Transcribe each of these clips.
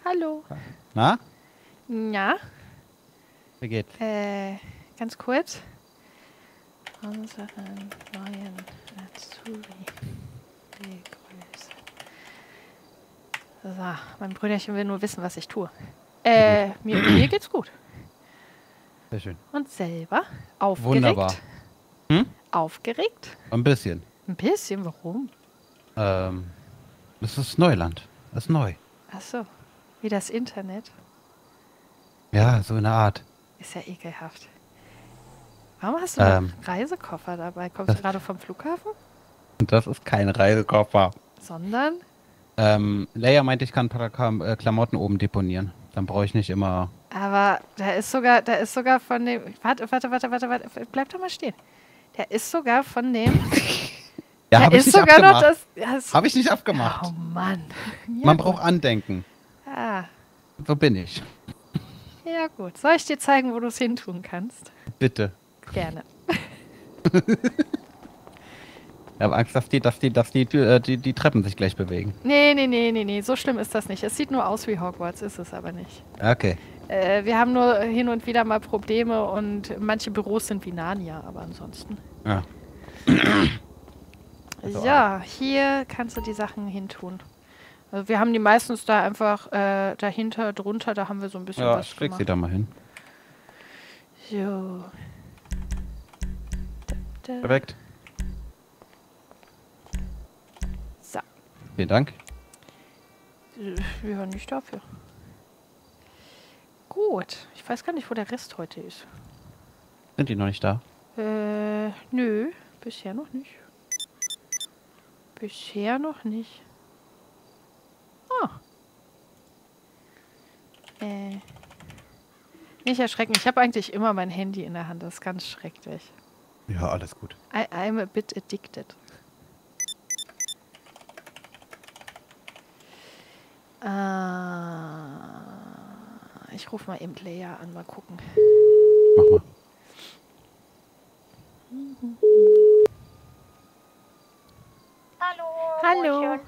Hallo. Na? Ja, Wie geht's? ganz kurz. Unseren neuen Azubi begrüßen. So, mein Brüderchen will nur wissen, was ich tue. Mir geht's gut. Sehr schön. Und selber? Aufgeregt? Wunderbar. Hm? Aufgeregt? Ein bisschen. Ein bisschen, warum? Das ist Neuland. Das ist neu. Ach so, wie das Internet. Ja, so in der Art. Ist ja ekelhaft. Warum hast du noch Ähm, Reisekoffer dabei? Kommst du das, gerade vom Flughafen? das ist kein Reisekoffer. Sondern? Leia meinte, ich kann ein paar Klamotten oben deponieren. Dann brauche ich nicht immer... Aber da ist sogar von dem. Warte, bleib doch mal stehen. Der ist sogar von dem. Ja, Da habe ich ist nicht sogar noch abgemacht. das. Habe ich nicht abgemacht. Oh Mann. Ja, Man gut. braucht Andenken. Ah, So bin ich. ja, gut. Soll ich dir zeigen, wo du es hintun kannst? Bitte. Gerne. Ich habe Angst, dass die Treppen sich gleich bewegen. Nee. So schlimm ist das nicht. Es sieht nur aus wie Hogwarts, ist es aber nicht. Okay. Wir haben nur hin und wieder mal Probleme und manche Büros sind wie Narnia, aber ansonsten. Ja. Also Ja, hier kannst du die Sachen hintun. Also wir haben die meistens da einfach dahinter, drunter, da haben wir so ein bisschen Ja, was ich leg gemacht. sie da mal hin. So. Da. Perfekt. So. Vielen Dank. Ja, nicht dafür. Gut. Ich weiß gar nicht, wo der Rest heute ist. Sind die noch nicht da? Nö. Bisher noch nicht. Bisher noch nicht. Ah. Nicht erschrecken. Ich habe eigentlich immer mein Handy in der Hand. Das ist ganz schrecklich. Ja, alles gut. I'm a bit addicted. Ich rufe mal eben Leia an, mal gucken. Mach mal. Hallo. Hallo.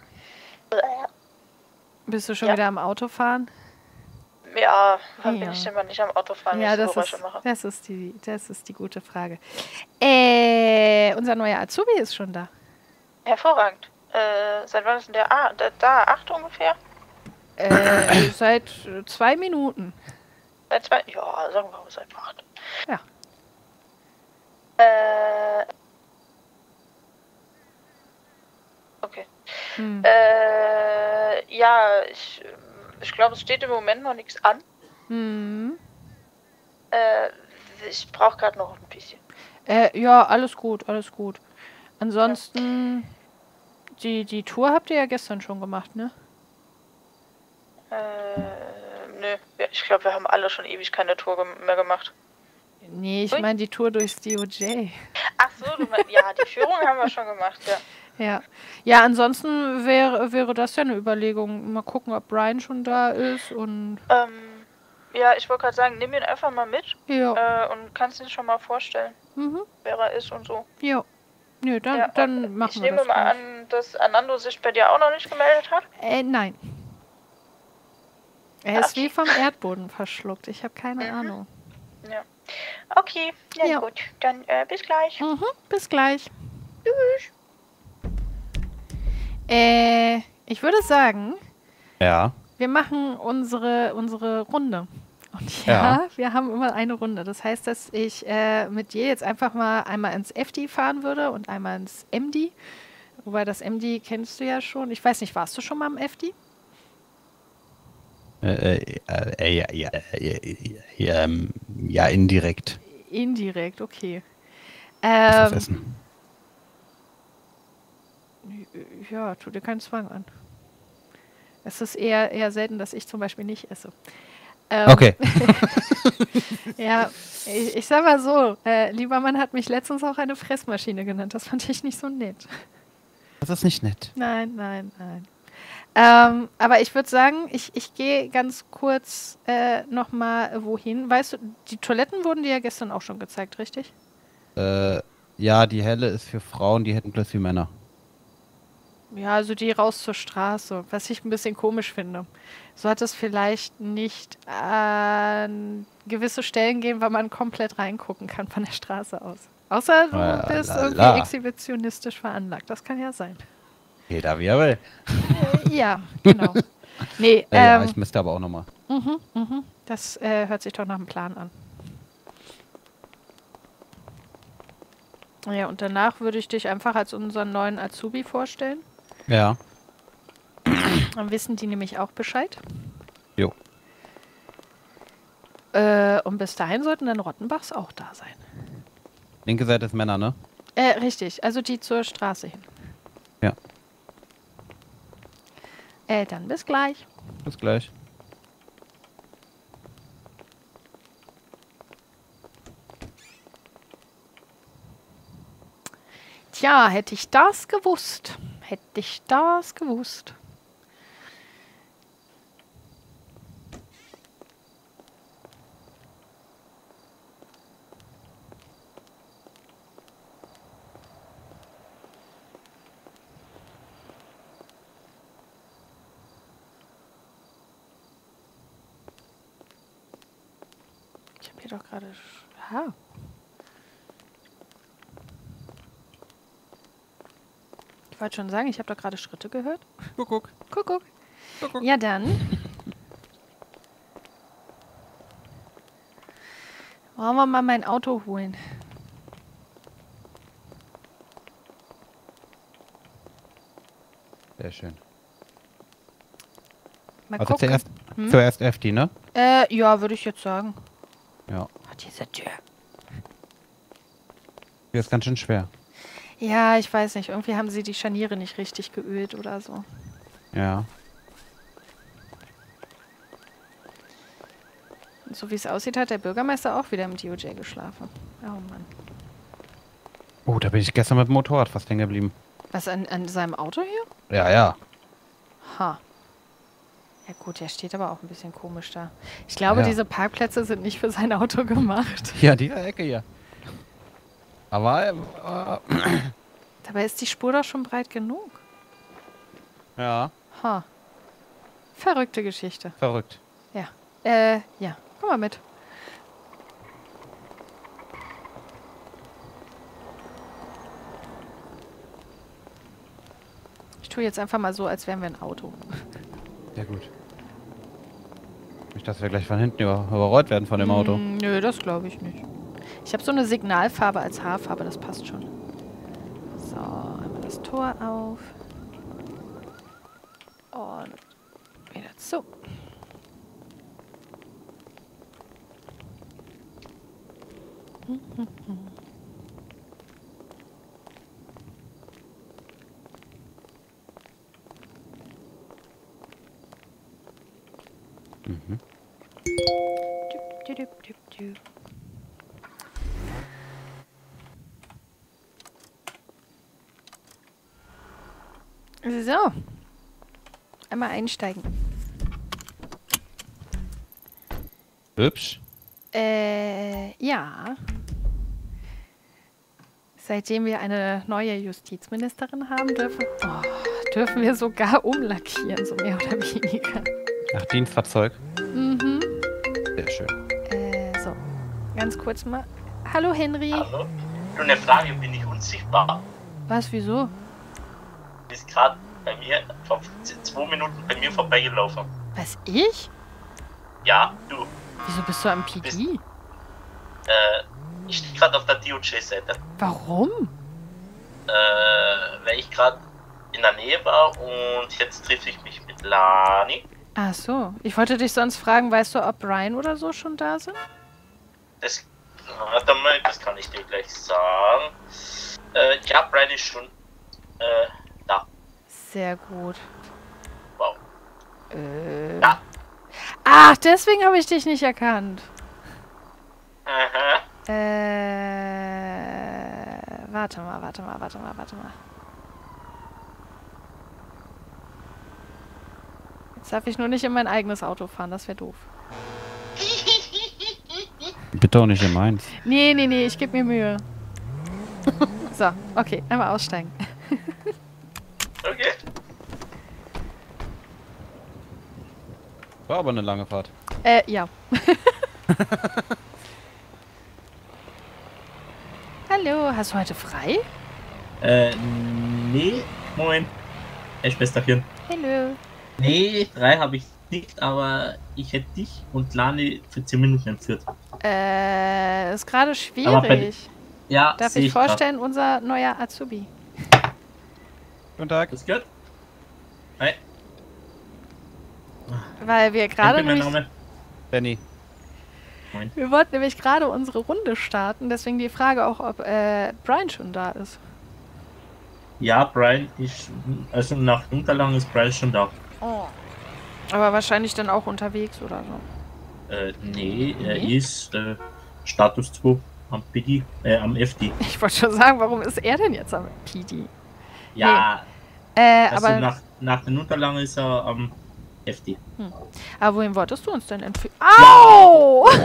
Bist du schon Ja. wieder am Autofahren? Ja, wann Ja. bin ich denn mal nicht am Autofahren, wenn Ja, ich so das Geräusche mache? ist die gute Frage. Unser neuer Azubi ist schon da. Hervorragend. Seit wann ist denn der? Da 8 ungefähr? Seit 2 Minuten. Seit 2? Ja, sagen wir mal seit 8. Ja. Okay. Hm. Ja, ich glaube, es steht im Moment noch nichts an. Hm. Ich brauche gerade noch ein bisschen. Ja, alles gut, alles gut. Ansonsten, die Tour habt ihr ja gestern schon gemacht, ne? Nö. Ich glaube, wir haben alle schon ewig keine Tour mehr gemacht. Nee, ich Ui. meine die Tour durchs DOJ. Ach so, ja, die Führung haben wir schon gemacht, ja. Ja. Ja, ansonsten wäre das ja eine Überlegung. Mal gucken, ob Brian schon da ist und. Ja, ich wollte gerade sagen, nimm ihn einfach mal mit Ja. und kannst ihn schon mal vorstellen, wer er ist und so. Ja. Nö, dann, Ja, dann machen ich wir nehme das mal gleich. an, dass Anando sich bei dir auch noch nicht gemeldet hat. Nein. Er Ja, ist okay. wie vom Erdboden verschluckt. Ich habe keine Ahnung. Ja. Okay, ja, Ja. gut. Dann bis gleich. Bis gleich. Tschüss. Ich würde sagen, Ja. wir machen unsere Runde. Und ja, wir haben immer eine Runde. Das heißt, dass ich mit dir jetzt einfach mal einmal ins FD fahren würde und einmal ins MD. Wobei das MD kennst du ja schon. Ich weiß nicht, warst du schon mal im FD? Ja, indirekt. Indirekt, okay. Was essen. Ja, tu dir keinen Zwang an. Es ist eher selten, dass ich zum Beispiel nicht esse. Okay. Ja, ich sag mal so, lieber Mann hat mich letztens auch eine Fressmaschine genannt. Das fand ich nicht so nett. Das ist nicht nett. Nein. Aber ich würde sagen, ich gehe ganz kurz nochmal wohin. Weißt du, die Toiletten wurden dir ja gestern auch schon gezeigt, richtig? Ja, die helle ist für Frauen, die hätten Platz wie Männer. Ja, also die raus zur Straße, was ich ein bisschen komisch finde. Sollte es vielleicht nicht an gewisse Stellen gehen, weil man komplett reingucken kann von der Straße aus. Außer du bist irgendwie exhibitionistisch veranlagt. Das kann ja sein. Jeder wie er will. Ja, genau. Nee, ja, ich müsste aber auch nochmal. Das hört sich doch nach einem Plan an. Ja, und danach würde ich dich einfach als unseren neuen Azubi vorstellen. Ja. Dann wissen die nämlich auch Bescheid. Jo. Und bis dahin sollten dann Rottenbachs auch da sein. Linke Seite ist Männer, ne? Richtig, also die zur Straße hin. Ja. Dann bis gleich. Bis gleich. Tja, hätte ich das gewusst. Hätte ich das gewusst. Ich habe hier doch gerade... Ah. Ich wollte schon sagen, ich habe doch gerade Schritte gehört. Kuckuck. Kuckuck. Kuckuck. Ja, dann. Wollen wir mal mein Auto holen? Sehr schön. Mal Also gucken. zuerst FD, ne? Ja, würde ich jetzt sagen. Ja. Oh, diese Tür. Die ist ganz schön schwer. Ja, ich weiß nicht. Irgendwie haben sie die Scharniere nicht richtig geölt oder so. Ja. Und so wie es aussieht, hat der Bürgermeister auch wieder im DOJ geschlafen. Oh Mann. Oh, da bin ich gestern mit dem Motorrad fast hängen geblieben. Was, an seinem Auto hier? Ja, ja. Ha. Ja gut, der steht aber auch ein bisschen komisch da. Ich glaube, Ja. diese Parkplätze sind nicht für sein Auto gemacht. Ja, diese Ecke hier. Aber, Dabei ist die Spur doch schon breit genug. ja, Ha. Verrückte Geschichte. verrückt. Ja. Komm mal mit. Ich tue jetzt einfach mal so, als wären wir ein Auto. Sehr gut. Nicht, dass wir gleich von hinten überrollt werden von dem Auto. Nö, das glaube ich nicht. Ich habe so eine Signalfarbe als Haarfarbe, das passt schon. So, einmal das Tor auf. Und wieder zu. Mhm. Düp, düp, düp, düp. So. Einmal einsteigen. Hübsch. Ja. Seitdem wir eine neue Justizministerin haben, dürfen wir sogar umlackieren, so mehr oder weniger. Ach, Dienstfahrzeug. Mhm. Sehr schön. So. Ganz kurz mal. Hallo, Henry. Hallo? Nur eine Frage, bin ich unsichtbar? Was, wieso? Du bist gerade bei mir vor 2 Minuten bei mir vorbeigelaufen. Was, ich? Ja, du. Wieso bist du am PD? Ich stehe gerade auf der DOJ-Seite. Warum? Weil ich gerade in der Nähe war und jetzt treffe ich mich mit Lani. Ach so. Ich wollte dich sonst fragen, weißt du, ob Brian oder so schon da sind? Das, warte mal, das kann ich dir gleich sagen. Ja, Brian ist schon da. Sehr gut. Wow. Ja. Ach, deswegen habe ich dich nicht erkannt. Aha. Warte mal. Jetzt darf ich nur nicht in mein eigenes Auto fahren, das wäre doof. Bitte auch nicht in meins. Nee, ich gebe mir Mühe. So, okay, einmal aussteigen. Okay. War aber eine lange Fahrt. Ja. Hallo, hast du heute frei? Nee, moin. Hey, Schwesterchen. Hallo. Nee, 3 habe ich nicht, aber ich hätte dich und Lani für 10 Minuten entführt. Ist gerade Aber schwierig. Ja, Darf seh ich grad. vorstellen, unser neuer Azubi. Guten Tag. Das gehört? Hi, Weil wir ich gerade bin mein nämlich, Name. Benny. Moin. wir wollten nämlich gerade unsere Runde starten, deswegen die Frage auch, ob Brian schon da ist. Ja, Brian ist, also nach Unterlagen ist Brian schon da. Oh. Aber wahrscheinlich dann auch unterwegs oder so. Nee, er Nee? ist Status 2 am PD, am FD. Ich wollte schon sagen, warum ist er denn jetzt am PD? Ja, also Aber nach den Unterlagen ist er am FD. wohin wolltest du uns denn entführen? Au! Oh,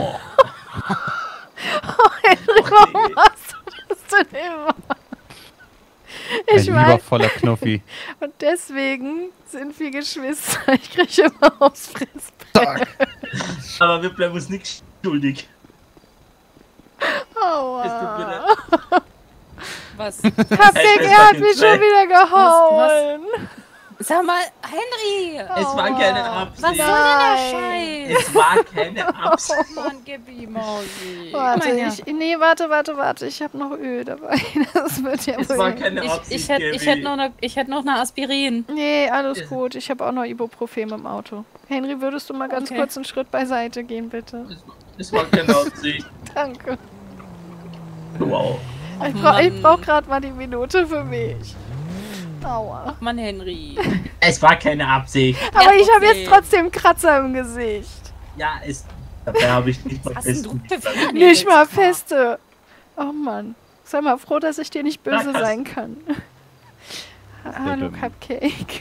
Henry, warum machst du das denn immer? Ein Ich weiß, liebevoller Knuffi. und deswegen sind wir Geschwister. Ich kriege immer aufs Fressbrett. Aber wir bleiben uns nicht schuldig. Es tut mir Aua. leid. Was? Papier, er hat mich schon wieder gehauen. Sag mal, Henry! Es war keine Absicht. Was soll denn der Scheiß? Es war keine Absicht. Mann, gib ihm, Mausi. Warte, Komm mal her. nee, warte. Ich habe noch Öl dabei. Das wird ja Es wohl war nicht. keine Ich Absicht. hätte noch eine Aspirin. Nee, alles gut. Ich habe auch noch Ibuprofen im Auto. Henry, würdest du mal ganz Okay. kurz einen Schritt beiseite gehen, bitte? Es war keine Absicht. Danke. Wow. Ich brauch gerade mal die Minute für mich. Aua. Mann, Henry. Es war keine Absicht. Aber ich habe okay. jetzt trotzdem Kratzer im Gesicht. Ja, dabei habe ich nicht mal Was hast denn du für Fingernägel? Nicht mal feste. Oh Mann. Sei mal froh, dass ich dir nicht böse Na, sein kann. Hallo, dumm. Cupcake.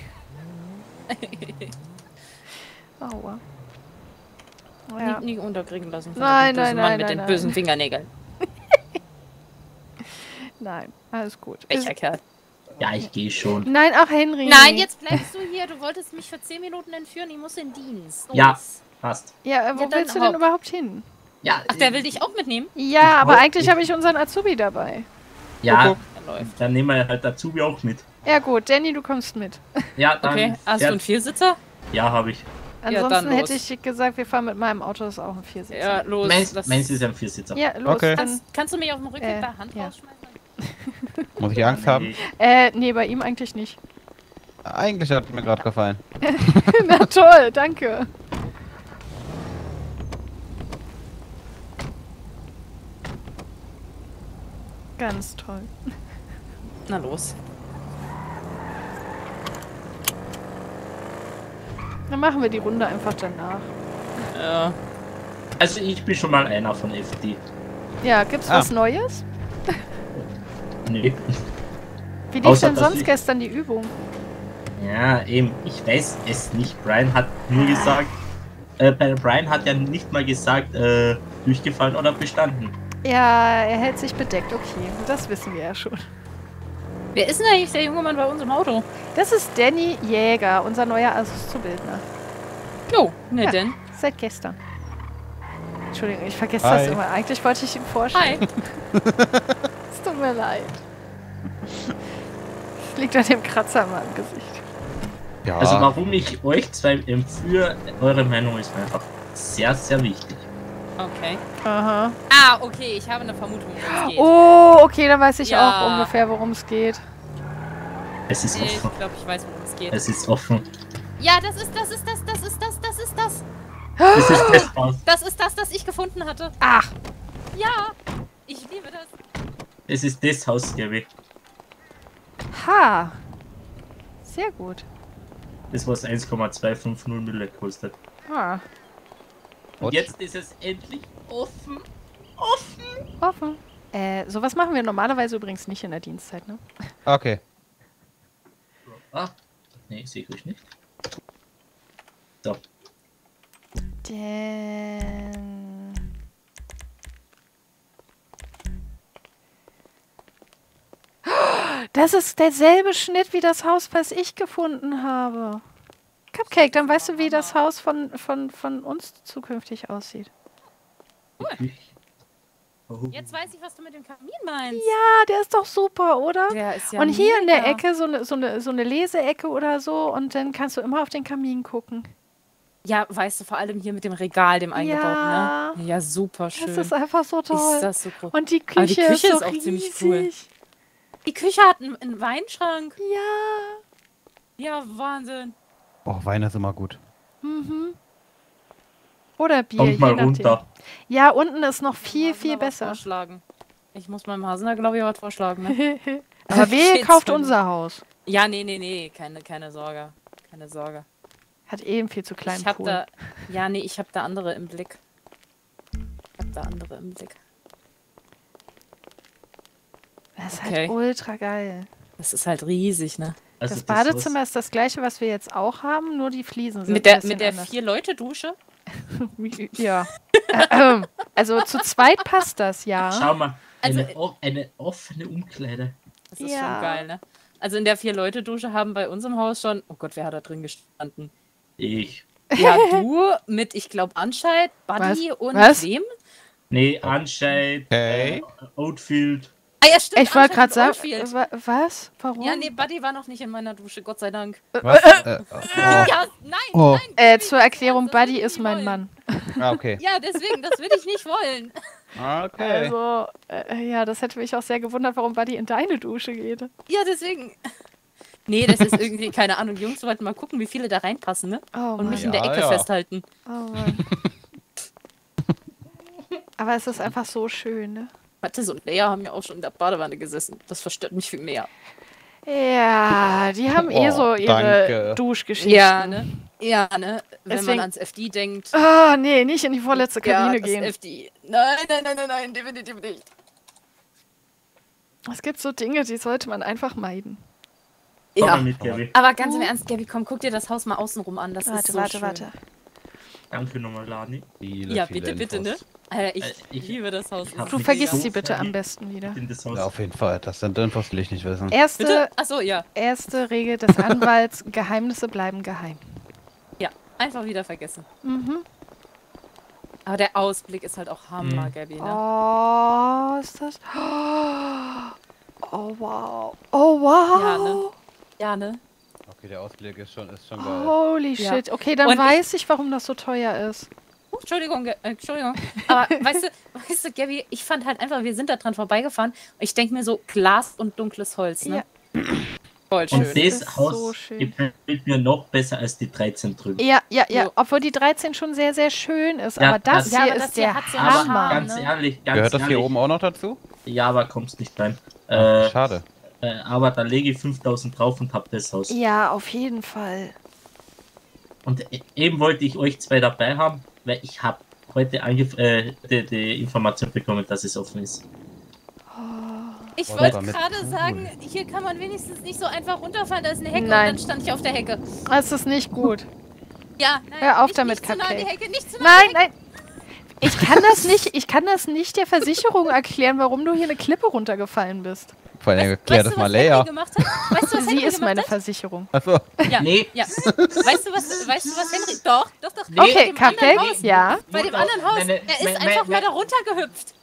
Aua. Ja. Nie unterkriegen lassen. von Nein, dem bösen nein, Mann nein, mit nein, den nein. bösen Fingernägeln. Nein, alles gut. Welcher Kerl? Ja, ich gehe schon. Nein, ach Henry. Nein, jetzt bleibst du hier. Du wolltest mich für 10 Minuten entführen. Ich muss in Dienst. Los. Ja, passt. Ja, wo Ja, dann willst du denn hopp. überhaupt hin? Ja, Ach, der will dich auch mitnehmen? Ja, aber brauch- eigentlich habe ich unseren Azubi dabei. Ja, Er läuft. dann nehmen wir halt Azubi auch mit. Ja gut, Danny, du kommst mit. Ja, dann. Okay, hast du einen Viersitzer? Ja, habe ich. dann Ansonsten los. hätte ich gesagt, wir fahren mit meinem Auto, das ist auch ein Viersitzer. Ja, los. Meins ist ein Viersitzer. Ja, los. Okay. Dann, Kannst du mich auf dem Rückweg per Hand ja. rausschmeißen? Muss ich Angst haben? nee, bei ihm eigentlich nicht. Eigentlich hat mir gerade gefallen. Na toll, danke. Ganz toll. Na los. Dann machen wir die Runde einfach danach. Ja. Also ich bin schon mal einer von FD. Ja, gibt's was Neues? Nee. Wie lief Außer, denn dass sonst ich- gestern die Übung? Ja, eben. Ich weiß es nicht. Brian hat nur gesagt. Brian hat ja nicht mal gesagt, durchgefallen oder bestanden. Ja, er hält sich bedeckt, okay. Das wissen wir ja schon. Wer ist denn eigentlich der junge Mann bei uns im Auto? Das ist Danny Jäger, unser neuer Auszubildender. Jo, ne Ja. denn? Seit gestern. Entschuldigung, ich vergesse Hi. das immer. Eigentlich wollte ich ihn vorstellen. Hi. Es tut mir leid. Es liegt an dem Kratzer in meinem Gesicht. Ja. Also warum ich euch zwei empführe, eure Meinung ist mir einfach sehr, sehr wichtig. Okay. Aha. Ah, okay, ich habe eine Vermutung, worum es geht. Oh, okay, dann weiß ich Ja. auch ungefähr, worum es geht. Es ist Ich offen. glaube, ich weiß, worum es geht. Es ist offen. Ja, das ist das. Es ist Das ich gefunden hatte. Ach, Ja, ich liebe das. Es ist das Haus, glaube ich. ha. Sehr gut. Das, was 1,250 Mille kostet. Ah, Und Und? jetzt ist es endlich offen. offen. Sowas machen wir normalerweise übrigens nicht in der Dienstzeit, ne? Okay. Ah, nee, sehe ich euch nicht. So. Denn... Das ist derselbe Schnitt wie das Haus, was ich gefunden habe. Cupcake, dann weißt du, wie das Haus von uns zukünftig aussieht. Jetzt weiß ich, was du mit dem Kamin meinst. Ja, der ist doch super, oder? Der ist ja Und hier in der mega. Ecke so eine Leseecke oder so und dann kannst du immer auf den Kamin gucken. Ja, weißt du, vor allem hier mit dem Regal, dem eingebauten, ne? Ja, super schön. Das ist einfach so toll. Ist das so groß. Und die Aber die Küche, Küche ist, ist so auch riesig. ziemlich cool. Die Küche hat einen Weinschrank. Ja. Ja, Wahnsinn. Oh, Wein ist immer gut. Mhm. Oder Bier, Kommt je mal nachdem. runter. Ja, unten ist noch viel, Hasen viel da was besser. Vorschlagen. Ich muss meinem Hasen da, glaube ich, was vorschlagen. Ne? Aber wer Geht's kauft schon. unser Haus? Ja, nee. Keine Sorge. Keine Sorge. Hat eben viel zu kleinen Ich hab Pool. da. Ja, nee, ich hab da andere im Blick. Das ist Okay. halt ultra geil. Das ist halt riesig, ne? Also Das Badezimmer ist das gleiche, was wir jetzt auch haben, nur die Fliesen sind Mit ein der bisschen anders. 4-Leute-Dusche? Ja. Also zu zweit passt das, ja. Schau mal, Also- eine offene Umkleide. Das ist Ja. schon geil, ne? Also in der 4-Leute-Dusche haben bei uns im Haus schon. Oh Gott, wer hat da drin gestanden? Ich. Ja, du mit, ich glaube, Anscheid, Buddy und Was? wem? Nee, Anscheid, Okay. Outfield. Ah ja, stimmt. Ich wollte gerade Anscheid sagen, und Oldfield. was? Warum? Ja, nee, Buddy war noch nicht in meiner Dusche, Gott sei Dank. Was? Ja, nein, Oh. nein. Zur Erklärung, Das will Buddy ich ist nicht mein wollen. Mann. Okay. Ja, deswegen, das will ich nicht wollen. Okay. Also, ja, das hätte mich auch sehr gewundert, warum Buddy in deine Dusche geht. Ja, deswegen. Nee, das ist irgendwie, keine Ahnung, Jungs wollten mal gucken, wie viele da reinpassen, ne? Oh Und Mann. mich in der Ja, Ecke ja. festhalten. Oh Mann. Aber es ist einfach so schön, ne? Mathis und Lea haben ja auch schon in der Badewanne gesessen. Das verstört mich viel mehr. Ja, die haben eh Oh, so ihre danke. Duschgeschichten. Ja, ne? Ja, ne? Wenn Deswegen- man ans FD denkt. Ah, nee, nicht in die vorletzte Kabine ja, das gehen. FD. Nein, definitiv nicht. Es gibt so Dinge, die sollte man einfach meiden. Komm Ja. mal mit, Gabi. Aber ganz im Ernst, Gabi, komm, guck dir das Haus mal außenrum an. Das ist so schön. Danke nochmal, Lani. Ja, bitte, ne? Ich ich- liebe das Haus. ich hab Du mich vergisst so sie bitte am verliebt besten wieder. in das Haus. Ja, auf jeden Fall. Das sind Infos, will ich nicht wissen. Bitte? Achso, ja. Erste Regel des Anwalts, Geheimnisse bleiben geheim. Ja, einfach wieder vergessen. Mhm. Aber der Ausblick ist halt auch Hammer, Gabi, ne? Oh, ist das... Oh, wow. Oh, wow. Ja, ne? Ja, ne? Okay, der Ausblick ist schon geil. Holy Ja. shit. Okay, dann Und weiß ich, warum das so teuer ist. Entschuldigung. Aber weißt du, Gabi, ich fand halt einfach, wir sind da dran vorbeigefahren und ich denke mir so, Glas und dunkles Holz, ne? Ja. Voll schön. Und Das das ist Haus so schön. gefällt mir noch besser als die 13 drüben. Ja. Jo. Obwohl die 13 schon sehr, sehr schön ist. Ja, aber das das- hier aber das ist hier der hat so einen Aber Hammer. Charme. ganz ne? ehrlich, Gehört das hier oben auch noch dazu? Ja, aber kommst nicht rein. Schade. Aber da lege ich 5000 drauf und hab das Haus. Ja, auf jeden Fall. Und eben wollte ich euch zwei dabei haben, weil ich habe heute die Information bekommen, dass es offen ist. Ich Oh, wollte aber mit gerade Pool. sagen, hier kann man wenigstens nicht so einfach runterfallen, da ist eine Hecke Nein. und dann stand ich auf der Hecke. Das ist nicht gut. Ja, nein, Hör auf nicht, damit, nicht zu nah an die Cupcake. Hecke, nicht zu nah an Nein. Ich kann das nicht der Versicherung erklären, warum du hier eine Klippe runtergefallen bist. Vor allem die Hecke. erklär das mal was Henry Leia. gemacht hat? Weißt du, was Sie Henry ist meine gemacht Versicherung. Achso. hat? Ja. Nee. Ja. Weißt du, was Henry... Doch. Nee. Bei Okay, dem anderen Cupcake, Haus. ja. Bei dem anderen Haus. Er ist einfach mal da runtergehüpft.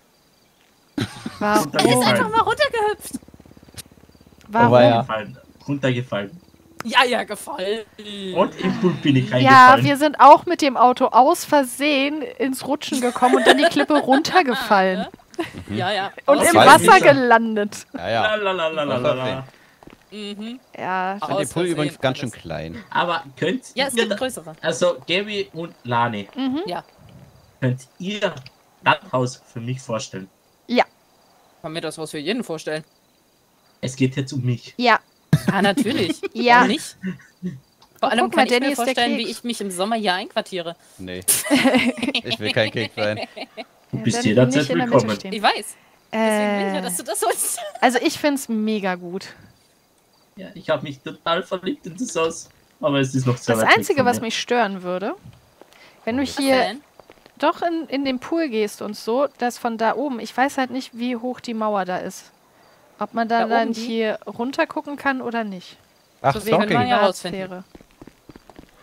Warum? Er ist einfach mal runtergehüpft. Warum? Aber ja. Runtergefallen. Ja, gefallen. Und im Pool bin ich Ja, reingefallen. wir sind auch mit dem Auto aus Versehen ins Rutschen gekommen und dann die Klippe runtergefallen. Ja. Und Das im weiß ich Wasser nicht. gelandet. Ja, ja. Lalalala. Mhm. Ja, Ich fand den Aus Pool Versehen übrigens ganz schön alles. klein. Aber könnt Ja, es ihr, gibt eine größere. also Gaby und Lani, Ja. könnt ihr das Haus für mich vorstellen? Kann mir das was für jeden vorstellen. Es geht jetzt um mich. ja, Ja, natürlich. Ja. Warum nicht? Vor allem guck mal, kann ich Danny mir ist der vorstellen, wie Keks. ich mich im Sommer hier einquartiere. Nee. Ich will kein Keks sein. Du bist dann jederzeit nicht in der Mitte willkommen. stehen. Ich weiß. Deswegen will ich ja, Äh, dass du das holst. also ich find's mega gut. Ja, ich habe mich total verliebt in das Haus. Aber es ist noch sehr Das weit weg Einzige, von was mir. mich stören würde, wenn du Was hier denn? doch in den Pool gehst und so, dass von da oben, ich weiß halt nicht, wie hoch die Mauer da ist. Ob man da Da dann oben die? hier runter gucken kann oder nicht. Ach, So, wir können mal Stalking. ja rausfinden. Privatsphäre.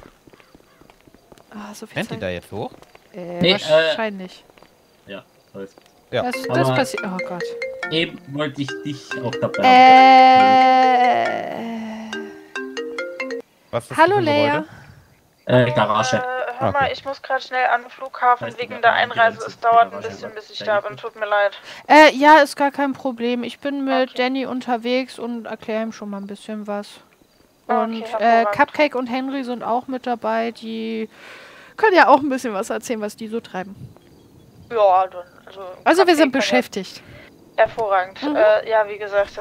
Ah, so viel Rennt die Zeit. da jetzt hoch? Nee, Wahrscheinlich. Ja, läuft. Ja. Das Aber- passiert. Oh Gott. Eben wollte ich dich auch dabei haben. Was ist das Hallo für ein Leia. Gebäude? Garage. Hör mal, Okay. ich muss gerade schnell an den Flughafen Heißt wegen die der Garage, Einreise. die Es dauert ein Garage, bisschen, was? bis ich Da da gibt bin. es. Tut mir leid. Ja, ist gar kein Problem. Ich bin mit Okay. Danny unterwegs und erkläre ihm schon mal ein bisschen was. Okay, Und hervorragend. Cupcake und Henry sind auch mit dabei. Die können ja auch ein bisschen was erzählen, was die so treiben. Ja, dann, Also wir Cupcake sind kann beschäftigt. Ja, hervorragend. Mhm. Ja, wie gesagt,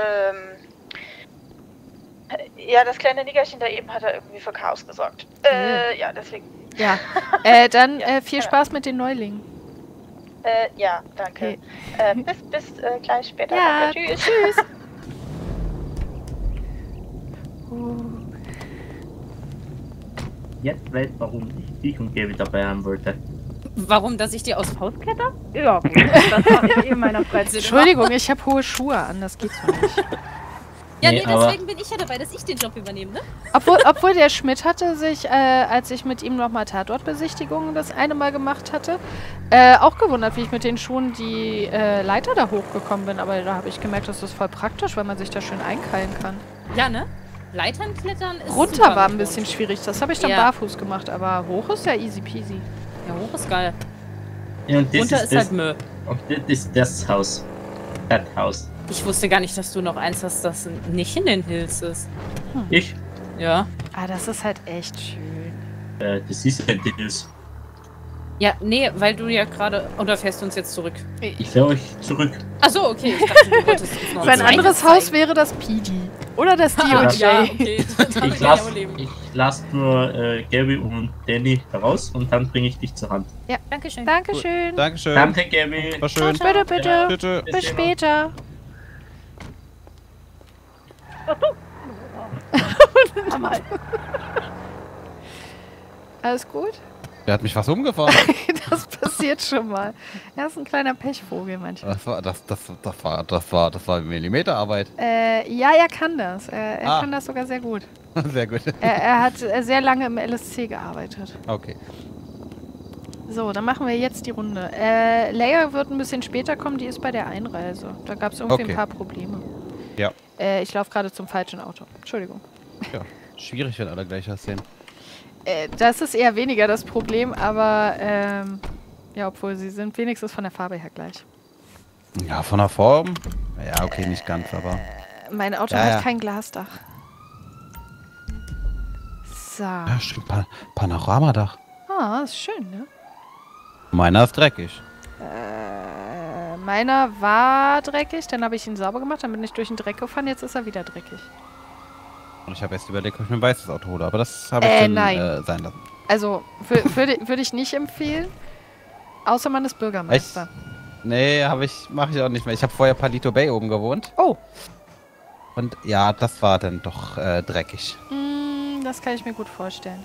das kleine Nickerchen da eben hat er irgendwie für Chaos gesorgt. Ja, deswegen. Ja. Dann viel Spaß mit den Neulingen. Ja, danke. Bis gleich später. Ja, Danke, tschüss. tschüss. Jetzt weiß, warum ich dich und Gaby dabei haben wollte. Warum, dass ich dir aus Haus kletter? Ja, das mache ich in meiner Freizeit. Entschuldigung, ich habe hohe Schuhe an, das geht so nicht. Ja, Nee, nee, aber- deswegen bin ich ja dabei, dass ich den Job übernehme, ne? Obwohl der Schmidt hatte sich, als ich mit ihm nochmal Tatortbesichtigungen das eine Mal gemacht hatte, auch gewundert, wie ich mit den Schuhen die Leiter da hochgekommen bin. Aber da habe ich gemerkt, das ist voll praktisch, weil man sich da schön einkeilen kann. Ja, ne? Leitern klettern ist Runter super war ein mit bisschen Turnschuhen. schwierig, das habe ich dann Ja. barfuß gemacht, aber hoch ist ja easy peasy. Ja, hoch ist geil. Ja, und das Runter ist ist halt Müll. Und das ist das Haus. Das Haus. Ich wusste gar nicht, dass du noch eins hast, das nicht in den Hills ist. Ich? Ja. Ah, das ist halt echt schön. Das ist ein Hills. Ja, nee, weil du ja gerade... Oder fährst du uns jetzt zurück? Ich fahre euch zurück. Achso, okay. Ich dachte, du wolltest uns noch Sein ein anderes zeigen. Haus wäre das PD. Oder das DOJ. Ja, okay. Damit Ich kann ich lass, auch leben. ich lass nur Gaby und Danny heraus und dann bringe ich dich zur Hand. Dankeschön. Dankeschön. Dankeschön. Danke, Gaby. War schön. Bitte, bitte. Ja. Bitte. Bis später. Alles gut? Der hat mich fast umgefahren. Das passiert schon mal. Er ist ein kleiner Pechvogel manchmal. Das war Millimeterarbeit. Ja, er kann das. Er kann das sogar sehr gut. Sehr gut. Er hat sehr lange im LSC gearbeitet. Okay. So, dann machen wir jetzt die Runde. Leia wird ein bisschen später kommen, die ist bei der Einreise. Da gab es irgendwie Okay. ein paar Probleme. Ja. Ich laufe gerade zum falschen Auto. Entschuldigung. Ja. Schwierig, wenn alle gleich aussehen. Das ist eher weniger das Problem, aber ja, obwohl sie sind wenigstens von der Farbe her gleich. Ja, von der Form. Ja, okay, nicht ganz, aber. Mein Auto Ja, hat ja. kein Glasdach. So. Ja, stimmt. Panoramadach. Ah, ist schön, ne? Meiner ist dreckig. Meiner war dreckig, dann habe ich ihn sauber gemacht, dann bin ich durch den Dreck gefahren, jetzt ist er wieder dreckig. Und ich habe erst überlegt, ob ich mir ein weißes Auto hole, aber das habe ich dann nein. sein lassen. Also, würde ich nicht empfehlen, außer man ist Bürgermeister. Nee, mache ich auch nicht mehr. Ich habe vorher Palito Bay oben gewohnt. Oh, Und ja, das war dann doch dreckig. das kann ich mir gut vorstellen.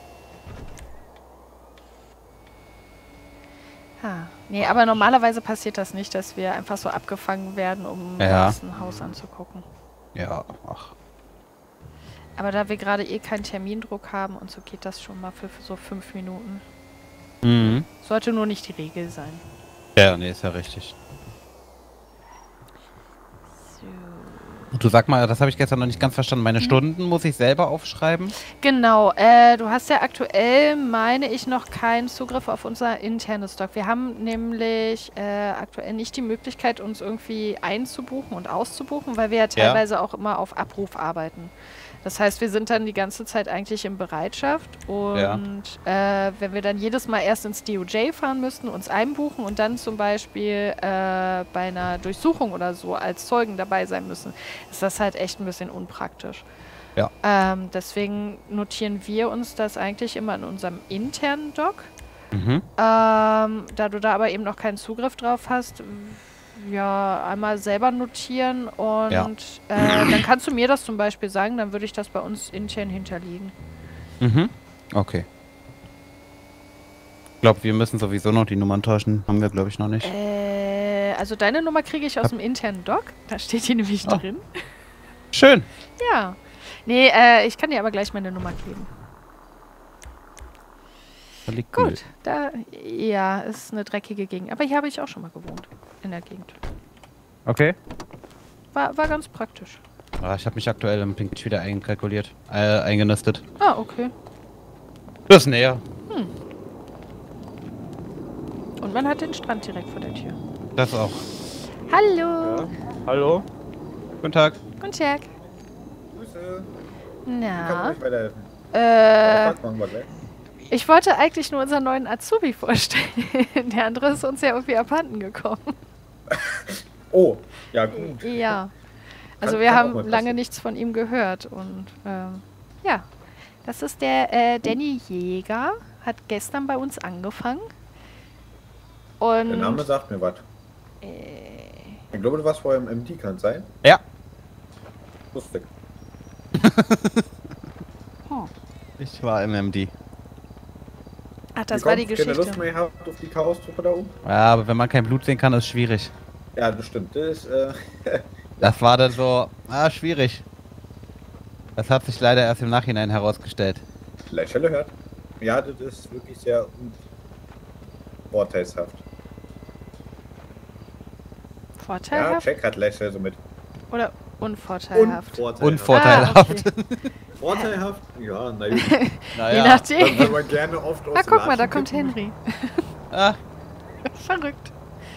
Nee, aber normalerweise passiert das nicht, dass wir einfach so abgefangen werden, um Ja. uns ein Haus anzugucken. Ja, ach. Aber da wir gerade eh keinen Termindruck haben und so geht das schon mal für so 5 Minuten. Mhm. Sollte nur nicht die Regel sein. Ja, nee, ist ja richtig. So. Du sag mal, das habe ich gestern noch nicht ganz verstanden. Meine Stunden muss ich selber aufschreiben? Genau, du hast ja aktuell, meine ich, noch keinen Zugriff auf unser internes Stock. Wir haben nämlich aktuell nicht die Möglichkeit, uns irgendwie einzubuchen und auszubuchen, weil wir ja teilweise auch immer auf Abruf arbeiten. Das heißt, wir sind dann die ganze Zeit eigentlich in Bereitschaft und wenn wir dann jedes Mal erst ins DOJ fahren müssten, uns einbuchen und dann zum Beispiel bei einer Durchsuchung oder so als Zeugen dabei sein müssen, ist das halt echt ein bisschen unpraktisch. Ja. Deswegen notieren wir uns das eigentlich immer in unserem internen Doc. Mhm. Da du da aber eben noch keinen Zugriff drauf hast, ja, einmal selber notieren und dann kannst du mir das zum Beispiel sagen, dann würde ich das bei uns intern hinterlegen. Mhm. Okay. Ich glaube, wir müssen sowieso noch die Nummern tauschen. Haben wir, glaube ich, noch nicht. Also deine Nummer kriege ich aus dem internen Doc. Da steht die nämlich drin. Schön. Ja. Nee, ich kann dir aber gleich meine Nummer geben. liegt Müll. Gut, ja, ist eine dreckige Gegend. Aber hier habe ich auch schon mal gewohnt. In der Gegend. Okay. War ganz praktisch. Ich habe mich aktuell im Pink wieder eingenistet. Ah, okay. Das ist näher. Und man hat den Strand direkt vor der Tür. Das auch. Hallo. Ja. Hallo? Guten Tag. Guten Tag. Grüße. Wie kann man Na, euch weiterhelfen? Machen wir gleich. ich wollte eigentlich nur unseren neuen Azubi vorstellen. Der andere ist uns ja irgendwie abhanden gekommen. Oh, ja gut. Ja. Also Kann wir auch haben mal lange passieren. nichts von ihm gehört. Und ja, das ist der Danny Jäger. Hat gestern bei uns angefangen. Und Der Name sagt mir was. Ich glaube, du warst vorher im MD, kann es sein? Ja. Lustig. Ich war im MD. ach, das Wie war die kommt's? Keine Lust Geschichte. mehr habt auf die Chaos-Truppe da oben? Ja, aber wenn man kein Blut sehen kann, ist schwierig. Ja, das stimmt. Das ist, Das war dann so, schwierig. Das hat sich leider erst im Nachhinein herausgestellt. Lächerle hört. Ja, das ist wirklich sehr vorteilshaft. Ja, Vorteilhaft Jack hat Lächerle so mit. oder unvorteilhaft? Unvorteilhaft. Ah, okay. Vorteilhaft? Ja, naja. Je nachdem. Wenn man gerne oft aus Ah, guck mal, da Latschen kommt kippen. Henry. Ah, Verrückt.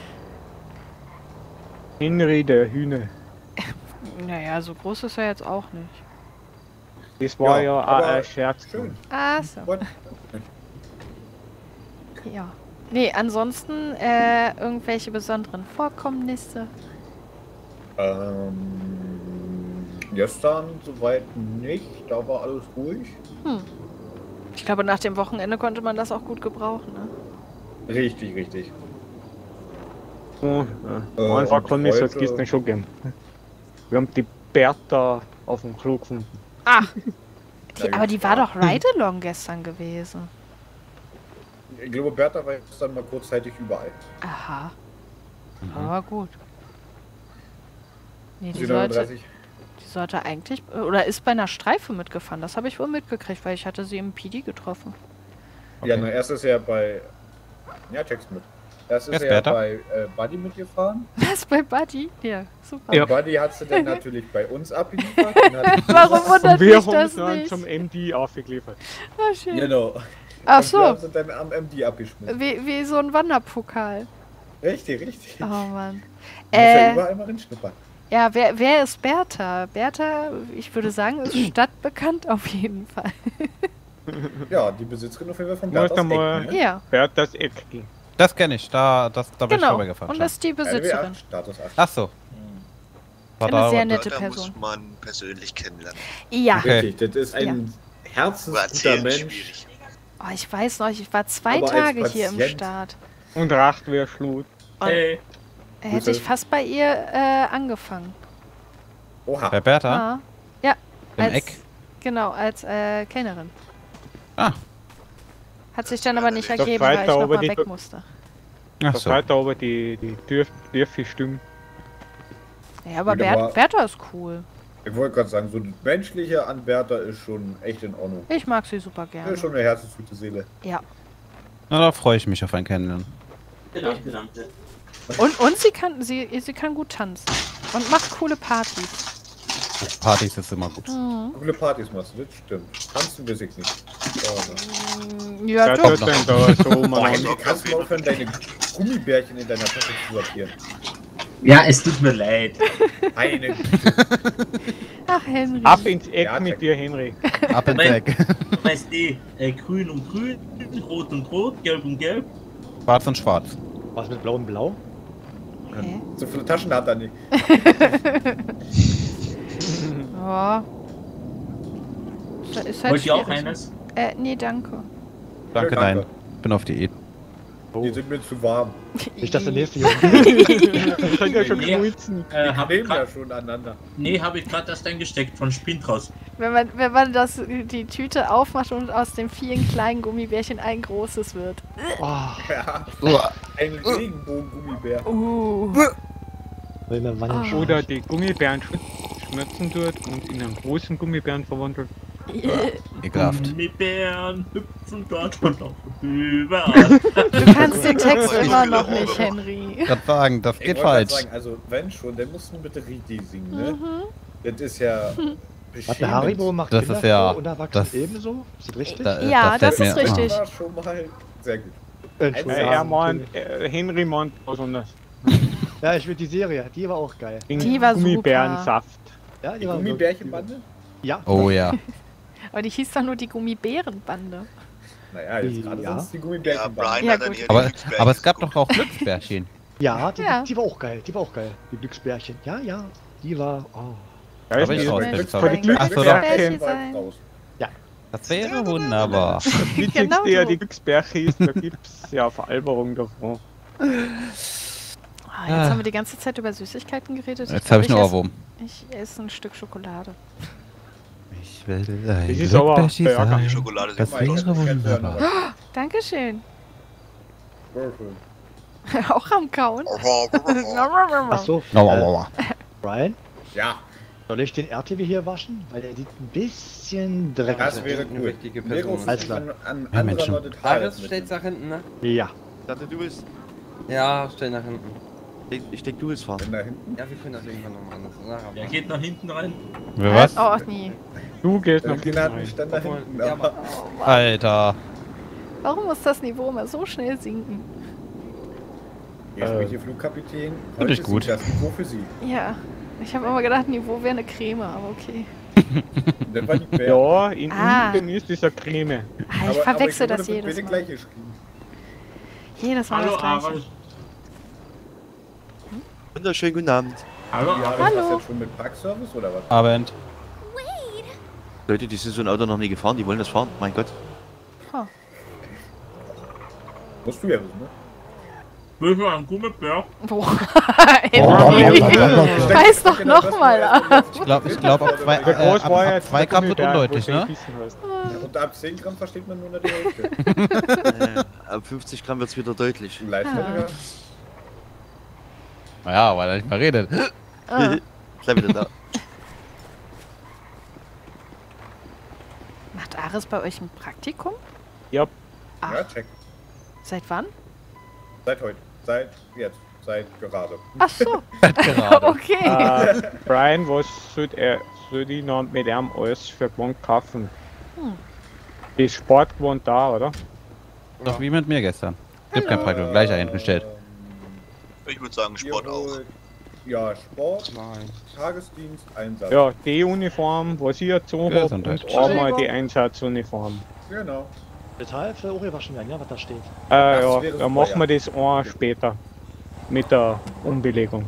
Henry der Hühner. Naja, so groß ist er jetzt auch nicht. Das war Ja, ja, aber ein Scherz. Schön. Ah, so. What? Ja. Nee, ansonsten irgendwelche besonderen Vorkommnisse. Gestern soweit nicht, da war alles ruhig. Ich glaube, nach dem Wochenende konnte man das auch gut gebrauchen, ne? Richtig, richtig. So, einfach und kann ich es heute- gestern schon geben. Wir haben die Bertha auf dem Klo gefunden. Ach, Ja, aber die war doch Ride-Along gestern gewesen. Ich glaube, Bertha war jetzt dann mal kurzzeitig überall. Aha. Aber gut. Nee, die sollte 37. eigentlich, oder ist bei einer Streife mitgefahren. Das habe ich wohl mitgekriegt, weil ich hatte sie im PD getroffen. Ja, na, erst ist er bei. Ja, check's mit. Erst ist Jetzt er Bertha? bei Buddy mitgefahren. Was, bei Buddy? Ja, super. Ja. Buddy hat sie dann natürlich bei uns abgeliefert. Und hat Warum wundert Und wir mich haben das es dann nicht? zum MD aufgegeliefert. Ah, schön. Genau. Ach Und wir so, haben sie dann am MD abgeschmissen. wie so ein Wanderpokal. Richtig, richtig. Oh Mann. Muss ja überall mal rinschnuppern. Ja, wer ist Bertha? Bertha, ich würde sagen, ist stadtbekannt auf jeden Fall. Ja, die Besitzerin auf jeden Fall von Muss Berthas da mal- Eck, ne? Ja, Berthas Eck gehen. das kenne ich. Da bin ich genau. vorbeigefahren. Und das ist die Besitzerin. RW8, Status 8. Ach so. War Eine da sehr aber- nette Da Person. muss man persönlich kennenlernen. Ja. Okay. Richtig, das ist ein Nur herzensguter erzählen ist Mensch. schwierig. Oh, ich weiß noch, ich war 2 Aber als Tage hier im Patient- Staat. Und Racht wäre Schlut. Hey, Hätte ich fast bei ihr angefangen. Oha. Bei Bertha? Ah. Ja. Im als, Eck? Genau, als Kellnerin. Ah. Hat sich dann aber nicht Das ergeben, weil ich weiter, aber nochmal die- weg musste. Ach Das so. hat aber die dürfte stimmen. Ja, aber Gut, aber- Bertha ist cool. Ich wollte gerade sagen, so das Menschliche an Bertha ist schon echt in Ordnung. Ich mag sie super gerne. Ist schon eine herzensgute Seele. Ja. Na, da freue ich mich auf ein Kennenlernen. danke. Und sie kann gut tanzen. Und macht coole Partys. Partys ist immer gut. Mhm. Coole Partys machst du, das stimmt. Tanzen weiß ich nicht. Ja, Wer doch. tut denn da so Oh, mal Henry, kannst du mal aufhören, deine Gummibärchen in deiner Tasche zu sortieren? Ja, es tut mir leid. Meine Güte. Ach, Henry. Ab ins Eck Ja, mit check. dir, Henry. Ab ins Nein. Eck. Weißt du, grün und grün, rot und rot, gelb und gelb. Schwarz und schwarz. Was mit blau und blau? Okay. So viele Taschen hat er nicht. Ja. Ist halt Wollt ihr auch schwierig. eines? Nee, danke. Danke, Ja, nein. danke. Bin auf Diät. Die sind mir zu warm. Nicht, dass der nächste Das hat ja schon Nee. geschmolzen. Hab Nehmen ich ja grad, schon aneinander. nee, habe ich gerade erst eingesteckt von Spind raus. Wenn man die Tüte aufmacht und aus den vielen kleinen Gummibärchen ein großes wird. Oh, Ja, ein Regenbogen-Gummibär. Will mir wann Ah. oder die Gummibären schmutzen tut und in einen großen Gummibären verwandelt. Ekelhaft. Gummibären hüpfen dort und laufen überall. Du kannst den Text immer noch nicht, Henry. Ich grad sagen, das Ich geht wollte grad falsch. sagen, also wenn schon, dann mussten bitte Riti singen, ne? Das ist ja Was der Haribo macht Das Kinder ist ja- vor und Erwachsene das- ebenso? Ist das richtig? Ja, das fällt ist mir- richtig. Das war schon mal sehr gut. Entschuldigung. Er meint, Henry meint besonders. Ja, ich will die Serie, die war auch geil. Die war super. Gummibärensaft. Ja, Die war Gummibärchenbande? Ja. Oh ja. Aber die hieß doch nur die Gummibärenbande. Naja, jetzt gerade Ja. sind es die Ja, Gummibärchenbande. Brian Ja, hat dann gut. hier Aber, die Glücksbärchen aber es gab geguckt. doch auch Glücksbärchen. Ja, Ja. die war auch geil. Die war auch geil. Die Glücksbärchen. Ja, ja. Die war. Oh. Ja, Aber ich ist raus, die- bin Vor die sorry. Ach so, doch. Glücksbärchen. sein. Das wäre wunderbar. Das Witzigste Genau ja so. die Glücksbärchen ist, da gibt's ja Veralberung davon. Ah, jetzt haben wir die ganze Zeit über Süßigkeiten geredet. Jetzt habe ich einen esse- Ohrwurm. Ich esse ein Stück Schokolade. Ich will Das ist aber Glückbärchen Burger. sein. Die Schokolade Das sieht wäre gut aus. wunderbar. Dankeschön. Würfel. Auch am Kauen. Achso. Aua. Brian, Ja, soll ich den RTW hier waschen? Weil der sieht ein bisschen dreckig aus. das wäre eine cool. wichtige Mir Person. groß, Alles klar. wenn ein Ja, anderer Menschen. noch das Haar Aris mit steht nach hinten, ne? Ja. Ich dachte, du bist. Ja, stell nach hinten. Ich denke, du willst fahren. Wenn da hinten. Ja, wir können das irgendwann noch anders. Na, aber- Wer geht nach hinten rein? Wer was? Oh, nee. Du gehst noch Kinder hatten rein. Stand da Obwohl, hinten. ja, Aber aber Alter. Warum muss das Niveau immer so schnell sinken? hier spricht Ihr Flugkapitän. Finde ich ist gut. Das Niveau für Sie. Ja. Ich habe immer gedacht, Niveau wäre eine Creme, aber okay. Das war die Bär. Ja, in Ah. Indien ist dieser Creme. Ah, ich verwechsel das wurde jedes bitte Mal. gleich geschrieben. Jedes Mal Hallo das Gleiche. Aris. Wunderschönen guten Abend. Hallo Ja, Aris. das Hallo. jetzt schon mit Parkservice oder was? Abend. Leute, die sind so ein Auto noch nie gefahren, die wollen das fahren. Mein Gott. Musst du ja wissen, ne? Würfel an Gummibär. Boah, Weiß doch noch mal an. Ich glaube, ab 2 Der Groß war jetzt der Gramm wird Gummibär, undeutlich, wo du ne? gebissen hast. Und ab 10 Gramm versteht man nur noch die Hälfte. Ab 50 Gramm wird es wieder deutlich. Leistungsfähiger. Naja, weil er nicht mehr redet. Ah. Sei wieder da. Macht Aris bei euch ein Praktikum? Ja, Ach, Ja, check. seit wann? Seit heute. Seit jetzt. Seit gerade. Ach so, Gerade. okay. Brian, was soll ich noch mit ihm alles für Gewand kaufen? Ist Sportgewand da, oder? Doch wie mit mir gestern. Gibt kein Praktikum, gleich eingestellt. Ich würde sagen, Sport auch. Ja, Sport, Nein. Tagesdienst, Einsatz. Ja, die Uniform, was ich jetzt so habe, Gesundheit. und einmal die Einsatzuniform. Genau. Total für Uri waschen werden, ja, was da steht. Das Ja, wäre dann super, machen wir ja. das ein später. Mit der Umbelegung.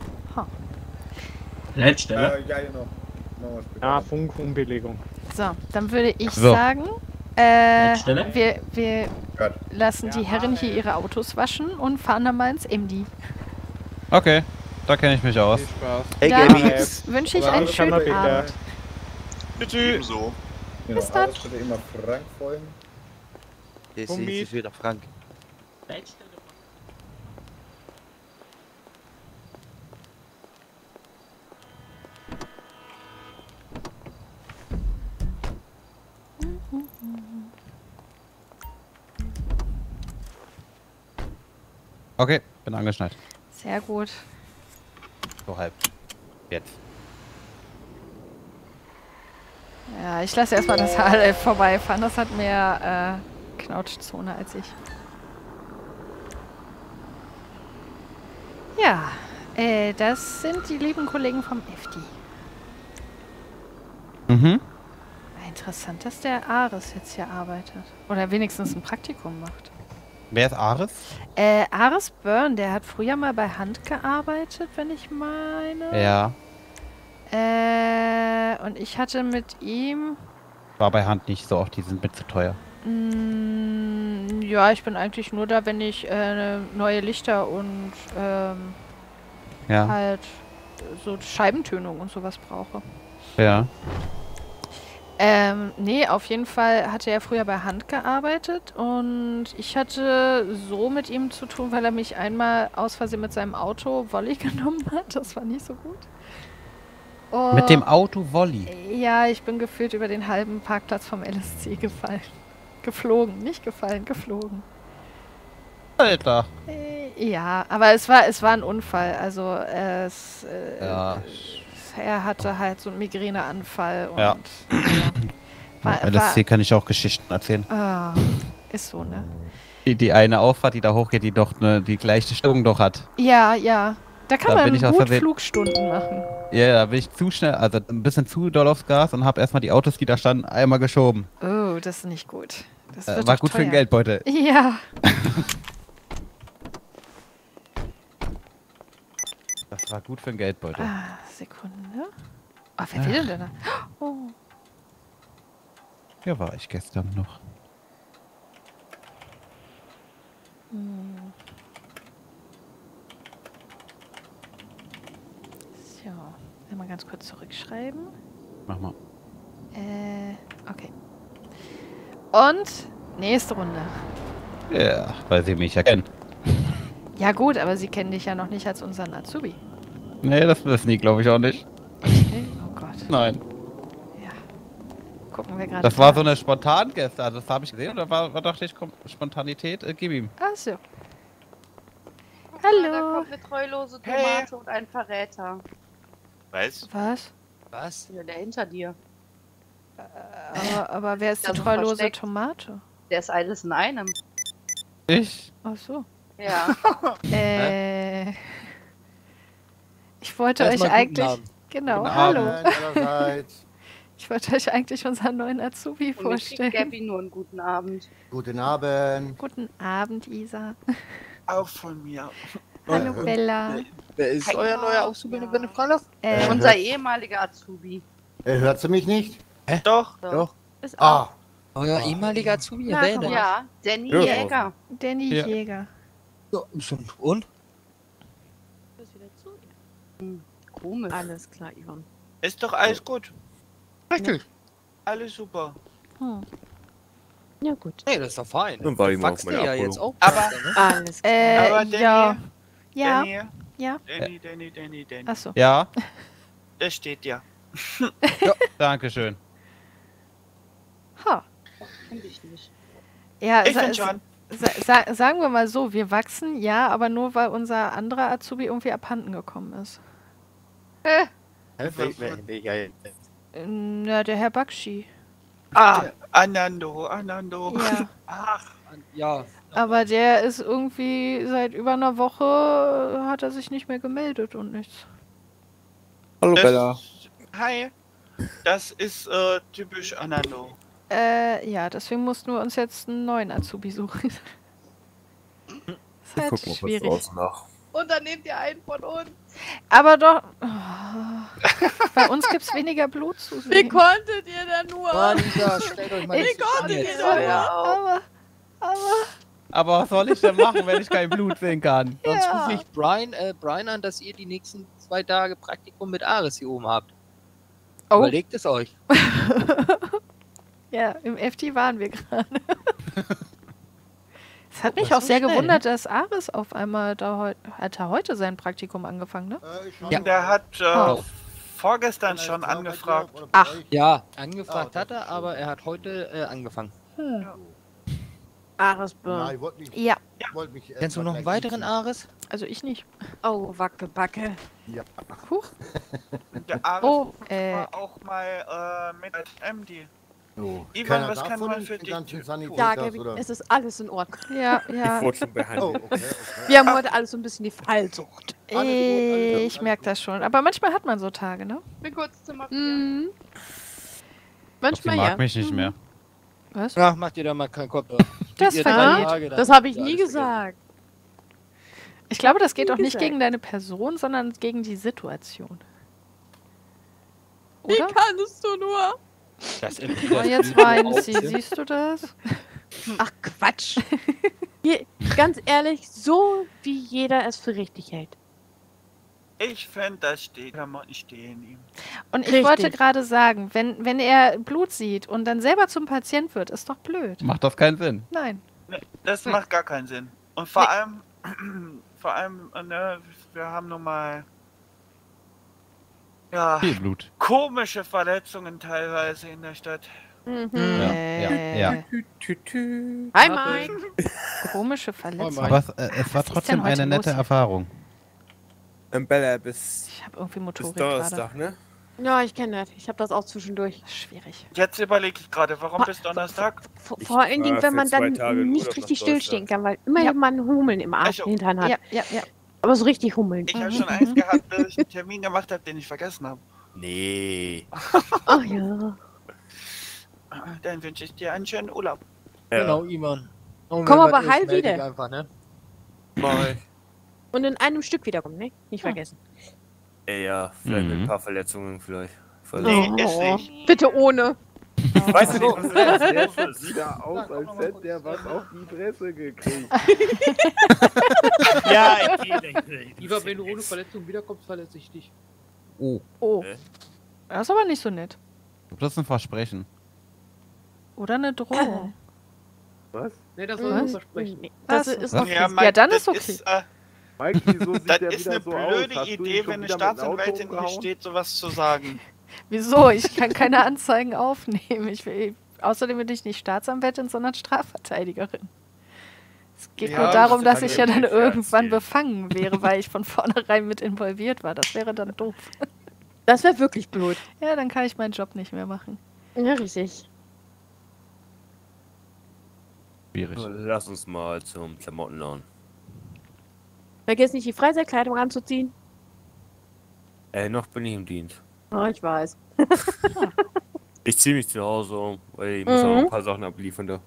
Leitstelle. Ja, genau. Machen wir später. Ah, Funkumbelegung. So, dann würde ich So. sagen, Leitstelle? wir Gut. lassen die Herren hier ihre Autos waschen und fahren dann mal ins MD. Okay, da kenne ich mich aus. Viel Spaß. Hey, Dann Gaby. wünsche ich Aber einen das kann man schönen bitte- Abend. Ebenso. Genau, Bis dann. alles bitte immer Frank folgen. Jetzt Gummi. ist wieder Frank. Leitstelle. Okay, bin angeschnallt. Sehr gut. So halb. Jetzt. Ja, ich lasse erstmal das HLF vorbeifahren. Das hat mehr Knautschzone als ich. Ja, das sind die lieben Kollegen vom FD. Mhm. Interessant, dass der Aris jetzt hier arbeitet. Oder wenigstens ein Praktikum macht. Wer ist Aris? Aris Byrne, der hat früher mal bei Hand gearbeitet, wenn ich meine. Ja. Und ich hatte mit ihm... War bei Hand nicht so oft, die sind mit zu teuer. Ja, ich bin eigentlich nur da, wenn ich neue Lichter und Ja. halt so Scheibentönung und sowas brauche. Ja. Nee, auf jeden Fall hatte er früher bei Hand gearbeitet und ich hatte so mit ihm zu tun, weil er mich einmal aus Versehen mit seinem Auto Volley genommen hat. Das war nicht so gut. Mit dem Auto Volley. Ja, ich bin gefühlt über den halben Parkplatz vom LSC gefallen. Geflogen, nicht gefallen, geflogen. Alter. Ja, aber es war ein Unfall. Also Ja. er hatte halt so einen Migräneanfall und Ja. LSC kann ich auch Geschichten erzählen. ist so, ne? Die eine Auffahrt, die da hochgeht, die doch die gleiche Störung doch hat. Ja, ja. Da kann Da bin man ich aus gut Versehen- Flugstunden machen. Ja, da bin ich zu schnell, also ein bisschen zu doll aufs Gas und habe erstmal die Autos, die da standen, einmal geschoben. Oh, das ist nicht gut. Das wird War doch gut für den teuer. Geldbeutel. Ja. Das war gut für den Geldbeutel. Sekunde. Oh, wer will denn da? Oh. Ja, war ich gestern noch. So, einmal ganz kurz zurückschreiben. Mach mal. Okay. Und nächste Runde. Ja, weil sie mich erkennen. Ja gut, aber sie kennen dich ja noch nicht als unseren Azubi. Nee, das wissen die, glaube ich, auch nicht. Okay. Oh Gott. Nein. Gucken wir gerade. Das war so eine Spontangäste, also das habe ich gesehen, oder war dachte ich, Spontanität, gib ihm. Ach so. Da Hallo. kommt eine treulose Tomate und ein Verräter. Was? Was? Was? Ja, der hinter dir. Aber wer ist die Ja, so treulose versteckt. Tomate? Der ist alles in einem. Ich? Ach so. Ja. Ich wollte Erstmal euch guten eigentlich... Abend. Genau, Guten hallo. Abend allerseits. Ich wollte euch eigentlich unseren neuen Azubi Und ich vorstellen. krieg Gabby nur einen guten Abend. Guten Abend. Guten Abend, Isa. Auch von mir. Hallo, Bella. Wer ist euer neuer Auszubildender, wenn ich fragen darf? Unser ehemaliger Azubi. Hört sie mich nicht? Doch. Doch. Ist auch. Euer ehemaliger Azubi, Ja, wer denn? ja, Danny Ja. Jäger. Danny Ja. Jäger. Ja, und? Komisch. Alles klar, Ivan. Ist doch alles gut. Richtig. Alles super. Ja, gut. Nee, das ist doch fein. Dann war ich mal auf Wachst meine ihr ja Abholung. jetzt auch. Aber- weiter, ne? Alles klar. Aber Danny, Ja. Ja. Danny. Achso. Ja, Das steht ja. dankeschön. Ha. Find ich nicht. Ja, Ich find schon. sagen wir mal so, wir wachsen, ja, aber nur weil unser anderer Azubi irgendwie abhanden gekommen ist. Na, der Herr Bakshi. Anando. Ja. Ach, Ja. Aber der ist irgendwie seit über einer Woche hat er sich nicht mehr gemeldet und nichts. Hallo das, Hi. Das ist typisch Anando. Ja, deswegen mussten wir uns jetzt einen neuen Azubi suchen. Ist halt schwierig. nach. Und dann nehmt ihr einen von uns. Aber doch. Oh, bei uns gibt es weniger Blut zu sehen. Wie konntet ihr denn nur? Mann, Lisa, stellt euch mal Ich nicht so an konnte jetzt. die doch ja. Aber was soll ich denn machen, wenn ich kein Blut sehen kann? Sonst Ja. rufe ich Brian an, dass ihr die nächsten 2 Tage Praktikum mit Ares hier oben habt. Oh. Überlegt es euch. Ja, im FT waren wir gerade. Es hat mich das auch so sehr schnell, gewundert, dass Ares auf einmal hat er heute sein Praktikum angefangen, ne? Ja. Der hat Oh. vorgestern schon angefragt. Ach. Ja, angefragt hat er, aber er hat heute angefangen. Aresbirn. Ja, Kennst du noch einen weiteren Ares? also ich nicht. Oh, Wackebacke. Ja. Huch. Der Ares Oh, war auch mal mit als MD. Oh. Ivan, Keiner was kann davon man den für dich ganzen tun? Sanitäters, Ja, Gabi, oder? es ist alles in Ordnung. Ja, ja. wurde schon behandelt. Oh, okay. Wir haben heute alles so ein bisschen die Fallsucht. Ich merke das schon. Aber manchmal hat man so Tage, ne? Bin kurz zu Maria. Mhm. Sie Manchmal mag ja. mich nicht mehr. Was? Ach, macht ihr da mal keinen Kopf. Das Ihr vergeht. 3 Tage, dann Das habe ich ist nie alles gesagt. Ich glaube, das geht Wie auch nicht gesagt. gegen deine Person, sondern gegen die Situation. Wie Oder? kannst du nur? Das Oh, jetzt weint sie. Siehst du das? Ach Quatsch. Hier, ganz ehrlich, so wie jeder es für richtig hält. Ich finde, das steht, kann man nicht stehen ihm. Und ich Richtig. wollte gerade sagen, wenn er Blut sieht und dann selber zum Patient wird, ist doch blöd. Macht das keinen Sinn. Nein. Nee, das macht gar keinen Sinn. Und vor allem, ne, wir haben nun mal Ja, Viel Blut. komische Verletzungen teilweise in der Stadt. Ja. Hi, Mike. Komische Verletzung. Aber es war trotzdem eine nette Erfahrung. Bella, bis Ich habe irgendwie Motorik Donnerstag, gerade. ne? Ja, ich kenne das. Ich habe das auch zwischendurch. Schwierig. Jetzt überlege ich gerade, warum bis Donnerstag? Vor allen Dingen, wenn man dann nicht richtig stillstehen kann, weil immer man Hummeln im Arsch hintern hat. Ja. Aber so richtig hummeln. Ich habe schon eins gehabt, dass ich einen Termin gemacht habe, den ich vergessen habe. Nee. Ach ja. Dann wünsche ich dir einen schönen Urlaub. Ja. Genau, Iman. Komm aber heil wieder. Einfach, ne? Mal. Und in einem Stück wiederkommen, ne? Nicht vergessen. Ja, vielleicht mit ein paar Verletzungen vielleicht. Nee, ist nicht. Bitte ohne. Weißt du nicht, was Der sieht ja aus, als hätte der was auf die Fresse gekriegt. Ja, ich gehe. Ivan, wenn du ohne Verletzung wiederkommst, verletze ich dich. Oh. Das ist aber nicht so nett. Das ist ein Versprechen. Oder eine Drohung. Was? Ne, das soll ein Versprechen. Nee, Das das ist ist okay. Ja, Mike, Ja, dann das ist okay. Ist, Mike, wieso sieht das der ist wieder eine so blöde aus? Hast du ihn Idee, schon wenn eine wieder mit dem Auto Staatsanwältin hier umgehauen? steht, sowas zu sagen. Wieso? Ich kann keine Anzeigen aufnehmen. Außerdem bin ich nicht Staatsanwältin, sondern Strafverteidigerin. Es geht Ja, nur darum, das dass kann ich ich ja dann nicht irgendwann erzählen. befangen wäre, weil ich von vornherein mit involviert war. Das wäre dann doof. Das wäre wirklich blöd. Ja, dann kann ich meinen Job nicht mehr machen. Ja, richtig. Schwierig. Lass uns mal zum Klamottenladen. Vergiss nicht, die Freizeitkleidung anzuziehen. Noch bin ich im Dienst. Oh, ich weiß. Ich ziehe mich zu Hause um, weil ich muss auch ein paar Sachen abliefern da.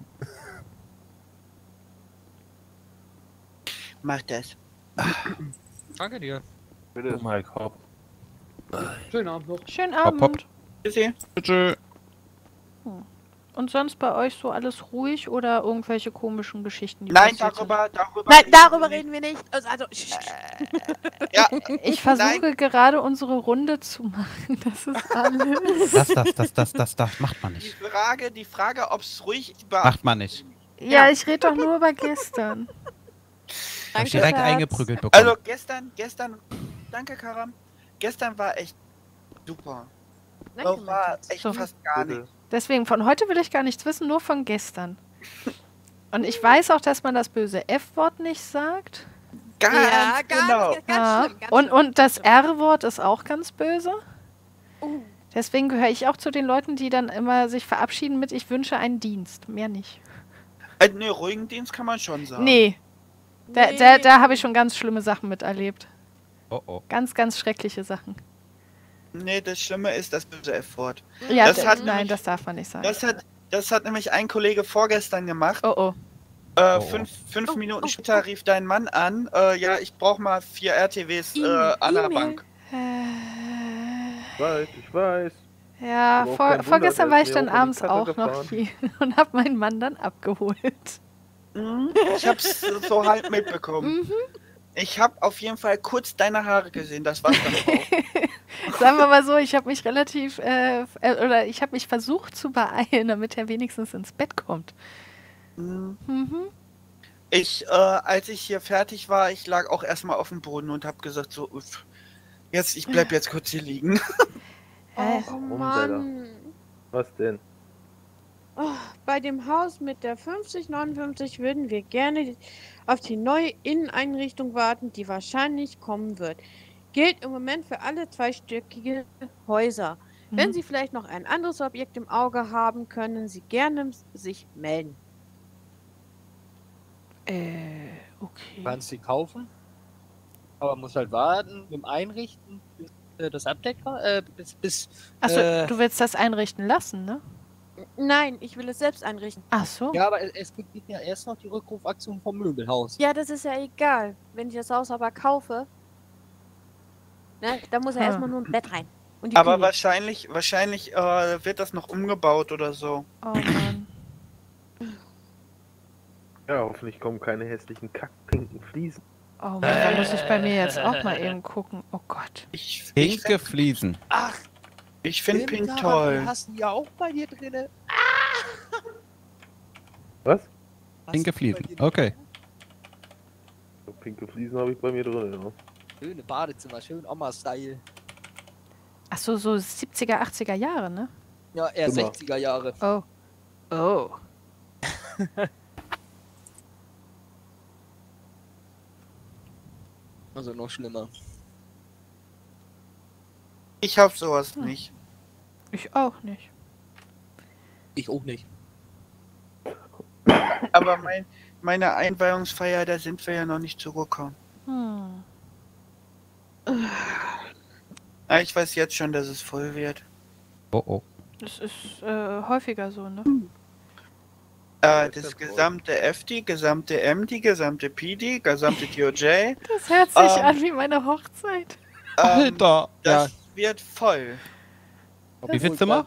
Mach das. Danke dir. Bitte. Oh mein Gott. Schönen Abend noch. Schönen Hopp, hopp. Abend. Tschüssi. Tschö. Und sonst bei euch so alles ruhig oder irgendwelche komischen Geschichten? Die Nein, passiert sind? darüber. Nein, darüber reden wir nicht. Also, Ja, Ich versuche gerade unsere Runde zu machen. Das ist alles. Das macht man nicht. die Frage, ob es ruhig Macht man nicht. Ja, ich rede doch nur über gestern. Hab ich direkt eingeprügelt bekommen. Also gestern, danke Karam, gestern war echt super. Danke, War echt So. fast gar nicht. Deswegen, von heute will ich gar nichts wissen, nur von gestern. Und ich weiß auch, dass man das böse F-Wort nicht sagt. Ganz genau. Ja. schlimm. Ganz Und das R-Wort ist auch ganz böse. Oh. Deswegen gehöre ich auch zu den Leuten, die dann immer sich verabschieden mit ich wünsche einen Dienst. Mehr nicht. Ne, ruhigen Dienst kann man schon sagen. Nee. Da habe ich schon ganz schlimme Sachen miterlebt. Oh. Ganz, ganz schreckliche Sachen. Nee, das Schlimme ist das böse F-Wort. Ja, Das nein, das darf man nicht sagen. Das hat nämlich ein Kollege vorgestern gemacht. Oh. Fünf Minuten später rief dein Mann an. Ja, ich brauche mal 4 RTWs an der Bank. Ich weiß. Ja, Aber auch kein Wunder, vorgestern der war ist ich mir dann auch in die abends Karre auch noch gefahren. hier und habe meinen Mann dann abgeholt. Ich hab's so halb mitbekommen. Ich habe auf jeden Fall kurz deine Haare gesehen, das war's dann auch. Sagen wir mal so, ich habe mich relativ, ich habe mich versucht zu beeilen, damit er wenigstens ins Bett kommt. Als ich hier fertig war, ich lag auch erstmal auf dem Boden und habe gesagt so, uff, ich bleib jetzt kurz hier liegen. Oh Mann. Was denn? Oh, bei dem Haus mit der 5059 würden wir gerne auf die neue Inneneinrichtung warten, die wahrscheinlich kommen wird. Gilt im Moment für alle zweistöckige Häuser. Wenn Sie vielleicht noch ein anderes Objekt im Auge haben, können Sie gerne sich melden. Okay. Du kannst sie kaufen, aber muss halt warten mit dem Einrichten, bis das Abdecker, bis Achso, du willst das einrichten lassen, ne? Nein, ich will es selbst einrichten. Ach so. Ja, aber es gibt ja erst noch die Rückrufaktion vom Möbelhaus. Ja, das ist ja egal. Wenn ich das Haus aber kaufe, ne, da muss ja erstmal nur ein Bett rein. Und die Aber Küche. wahrscheinlich wird das noch umgebaut oder so. Oh Mann. Ja, hoffentlich kommen keine hässlichen kackpinken Fliesen. Oh Mann, da muss ich bei mir jetzt auch mal eben gucken. Oh Gott. Pinke Fliesen. Ach, ich finde Pink Sarah, toll. Die hast du ja auch bei dir drinne. Was? Pinke Fliesen. Okay. So pinke Fliesen habe ich bei mir drin, ja. Schöne Badezimmer, schön Oma-Style. Achso, so 70er, 80er Jahre, ne? Ja, eher Immer. 60er Jahre. Oh. Oh. Also noch schlimmer. Ich hab sowas nicht. Ich auch nicht. Ich auch nicht. Aber meine Einweihungsfeier, da sind wir ja noch nicht zugekommen. Hm. Ah, ich weiß jetzt schon, dass es voll wird. Oh oh. Das ist häufiger so, ne? Das gesamte FD, gesamte MD, gesamte PD, gesamte TOJ. Das hört sich an wie meine Hochzeit. Alter! Das wird voll. Wie viel Zimmer?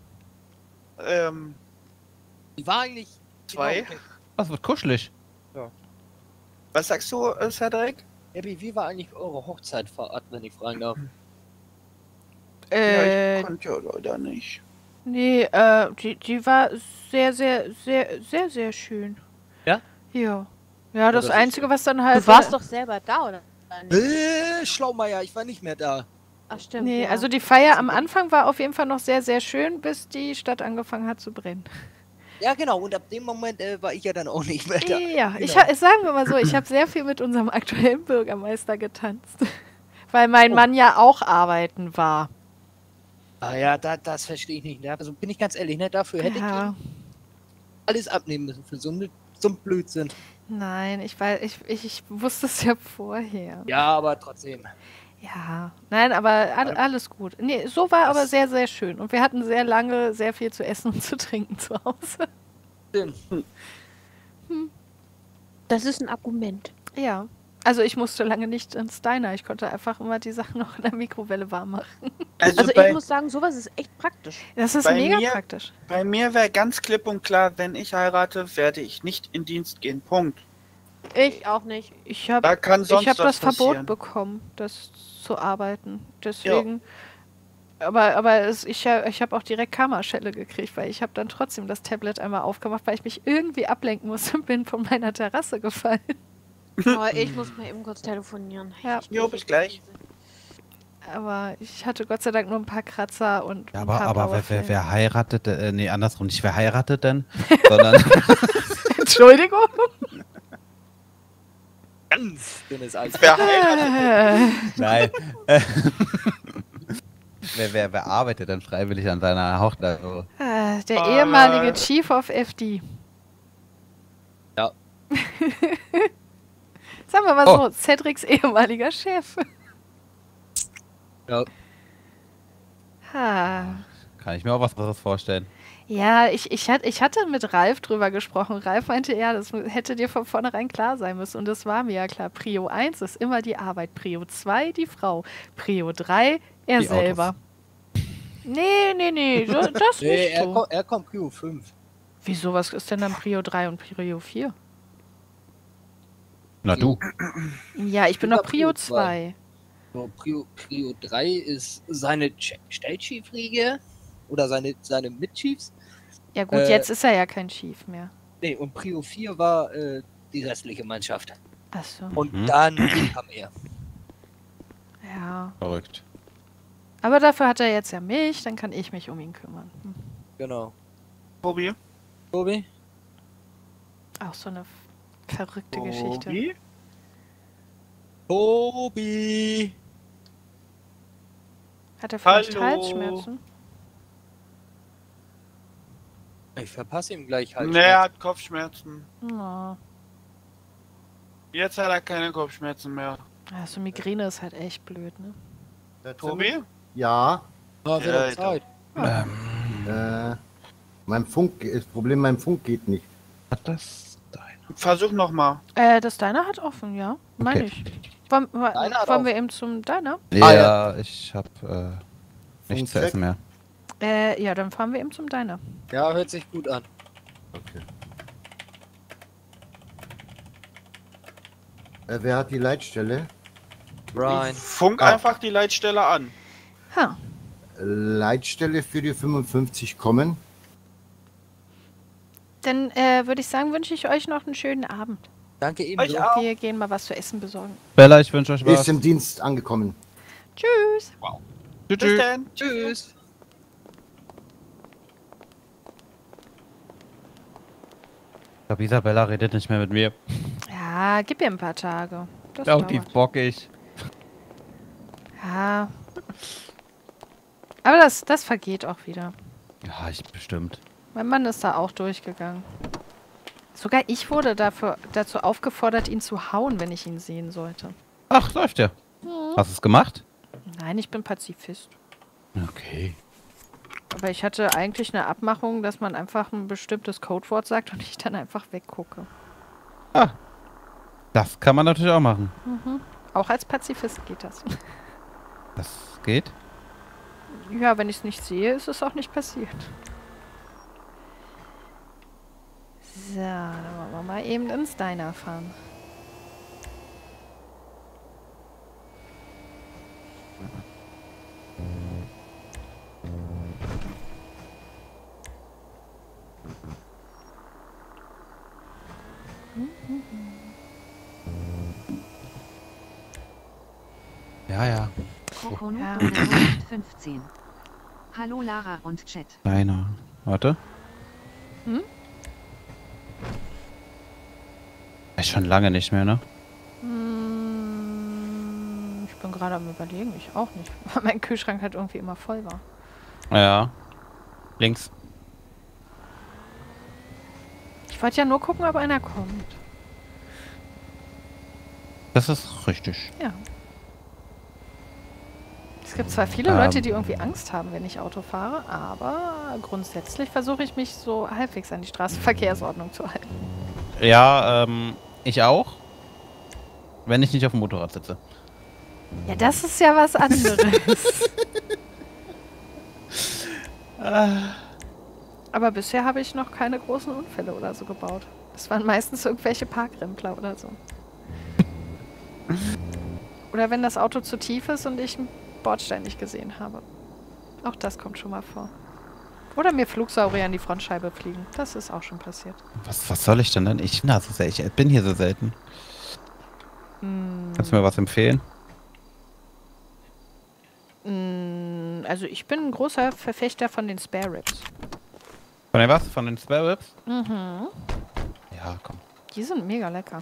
Die war eigentlich 2. Genau, okay. Das wird kuschelig. Ja. Was sagst du, Cedric? Abby, wie war eigentlich eure Hochzeitfahrt, wenn ich fragen darf? Ja, ich konnte ja leider nicht. Nee, die war sehr, sehr, sehr, sehr, sehr schön. Ja? Ja. Ja, das das Einzige, was dann halt... Du warst doch selber da, oder? Schlaumeier, ich war nicht mehr da. Ach, stimmt. Nee, ja. also die Feier am Anfang war auf jeden Fall noch sehr, sehr schön, bis die Stadt angefangen hat zu brennen. Ja, genau, und ab dem Moment war ich ja dann auch nicht mehr da. Ja, genau. sagen wir mal so, ich habe sehr viel mit unserem aktuellen Bürgermeister getanzt. Weil mein Mann ja auch arbeiten war. Ah ja, das verstehe ich nicht. Ne? Also bin ich ganz ehrlich, ne? Dafür hätte ich ihm alles abnehmen müssen für so ein Blödsinn. Nein, ich wusste es ja vorher. Ja, aber trotzdem. Ja, nein, aber alles gut. Nee, so war aber sehr, sehr schön. Und wir hatten sehr lange sehr viel zu essen und zu trinken zu Hause. Das ist ein Argument. Ja. Also ich musste lange nicht ins Diner. Ich konnte einfach immer die Sachen noch in der Mikrowelle warm machen. Also ich muss sagen, sowas ist echt praktisch. Das ist mega praktisch. Bei mir wäre ganz klipp und klar, wenn ich heirate, werde ich nicht in Dienst gehen. Punkt. Ich auch nicht. Ich habe Da kann sonst das was Verbot passieren. bekommen, das zu arbeiten. Deswegen. Ja. Aber ich habe auch direkt Karma-Schelle gekriegt, weil ich habe dann trotzdem das Tablet einmal aufgemacht, weil ich mich irgendwie ablenken musste und bin von meiner Terrasse gefallen. Oh, ich muss mal eben kurz telefonieren. Ja. Jo, bis gleich. Aber ich hatte Gott sei Dank nur ein paar Kratzer und Ja, ein paar aber blaue wer Flecken. heiratet, nee, andersrum, nicht wer heiratet denn, sondern... Entschuldigung? Ganz dünnes Eis. Wer heiratet? Nein. wer arbeitet denn freiwillig an seiner Hochzeit? Oh. Der ehemalige Chief of FD. Ja. Sagen wir mal so, Cedrics ehemaliger Chef. Ja. Kann ich mir auch was anderes vorstellen. Ja, ich hatte mit Ralf drüber gesprochen. Ralf meinte, ja, das hätte dir von vornherein klar sein müssen. Und das war mir ja klar. Prio 1 ist immer die Arbeit. Prio 2 die Frau. Prio 3 er Die selber. Nee, das Nee, nicht so. er kommt Prio 5. Wieso, was ist denn dann Prio 3 und Prio 4? Na du. Ja, ich bin noch Prio 2. So, Prio 3 ist seine Stellchiefriege oder seine Mitchiefs. Ja gut, jetzt ist er ja kein Chief mehr. Nee, und Prio 4 war die restliche Mannschaft. Ach so. Und dann kam er. Ja. Verrückt. Aber dafür hat er jetzt ja mich, dann kann ich mich um ihn kümmern. Genau. Tobi? Auch so eine verrückte Geschichte. Tobi! Hat er vielleicht Hallo. Halsschmerzen? Ich verpasse ihm gleich halt. Nee, er hat Kopfschmerzen. Oh. Jetzt hat er keine Kopfschmerzen mehr. Ja, so Migräne ist halt echt blöd, ne? Tobi? Ja. Ja, Zeit. Das Problem, mein Funk geht nicht. Hat das Versuch nochmal. Das Diner hat offen, ja. Meine ich. Wollen wir eben zum Diner? Ja, ich hab nichts zu Funk essen mehr. Ja, dann fahren wir eben zum Diner. Ja, hört sich gut an. Okay. Wer hat die Leitstelle? Brian. Funk einfach die Leitstelle an. Ha. Leitstelle für die 55 kommen. Dann würde ich sagen, wünsche ich euch noch einen schönen Abend. Danke ebenso. Wir gehen mal was zu essen besorgen. Bella, ich wünsche euch was. Ist im Dienst angekommen. Tschüss. Wow. Bis dann. Tschüss. Ich glaube, Isabella redet nicht mehr mit mir. Ja, gib ihr ein paar Tage. Das Oh, die ist dauert. bockig. Ja. Aber das vergeht auch wieder. Ja, bestimmt. Mein Mann ist da auch durchgegangen. Sogar ich wurde dazu aufgefordert, ihn zu hauen, wenn ich ihn sehen sollte. Ach, läuft ja. Hast du es gemacht? Nein, ich bin Pazifist. Okay. Aber ich hatte eigentlich eine Abmachung, dass man einfach ein bestimmtes Codewort sagt und ich dann einfach weggucke. Ah. Das kann man natürlich auch machen. Mhm. Auch als Pazifist geht das. Das geht? Ja, wenn ich es nicht sehe, ist es auch nicht passiert. So, dann wollen wir mal eben ins Diner fahren. Ja. Kokono 15. Hallo Lara und Chat. Diner. Warte. Hm? Ist schon lange nicht mehr, ne? Ich bin gerade am Überlegen, ich auch nicht. Weil mein Kühlschrank halt irgendwie immer voll war. Ja. Links. Ich wollte ja nur gucken, ob einer kommt. Das ist richtig. Ja. Es gibt zwar viele Leute, die irgendwie Angst haben, wenn ich Auto fahre, aber grundsätzlich versuche ich mich so halbwegs an die Straßenverkehrsordnung zu halten. Ja, ich auch. Wenn ich nicht auf dem Motorrad sitze. Ja, das ist ja was anderes. Aber bisher habe ich noch keine großen Unfälle oder so gebaut. Das waren meistens irgendwelche Parkrempler oder so. Oder wenn das Auto zu tief ist und ich einen Bordstein nicht gesehen habe. Auch das kommt schon mal vor. Oder mir Flugsaurier an die Frontscheibe fliegen. Das ist auch schon passiert. Was soll ich denn dann? Ich bin hier so selten. Kannst du mir was empfehlen? Also ich bin ein großer Verfechter von den Spare Ribs. Von den was? Von den Spare Ribs? Mhm. Ja, komm. Die sind mega lecker.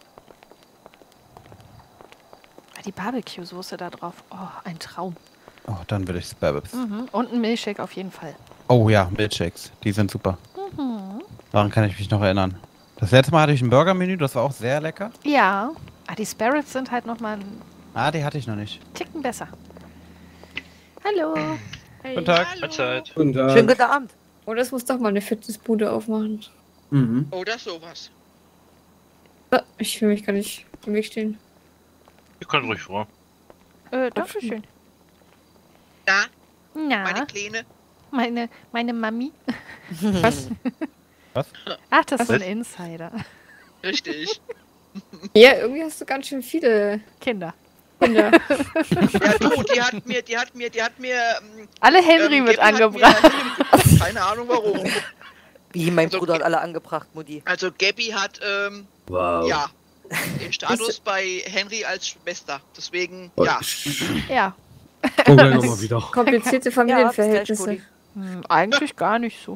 Die Barbecue-Soße da drauf. Oh, ein Traum. Oh, dann will ich Spare Ribs. Mhm. Und ein Milchshake auf jeden Fall. Oh ja, Milkshakes. Die sind super. Mhm. Daran kann ich mich noch erinnern. Das letzte Mal hatte ich ein Burger-Menü, das war auch sehr lecker. Ja. Die Spare Ribs sind halt nochmal ein die hatte ich noch nicht. Ticken besser. Hallo. Hey. Guten Tag. Mahlzeit. Guten Tag. Schönen guten Abend. Oh, das muss doch mal eine Fitnessbude aufmachen. Mhm. Oder sowas. Ich will mich gar nicht im Weg stehen. Ihr könnt ruhig vor. Danke schön. Na? Na? Meine Kleine? Meine Mami. Was? Was? Ach, das ist so ein Insider. Richtig. Ja, irgendwie hast du ganz schön viele Kinder. Ja, du, die hat mir. Alle Henry mit angebracht. Keine Ahnung warum. Wie, mein Bruder hat alle angebracht, Mutti. Also Gabby hat, wow. ja, den Status bei Henry als Schwester. Deswegen, ja. Ja. Kommen wir nochmal wieder. Komplizierte Familienverhältnisse. Eigentlich gar nicht so.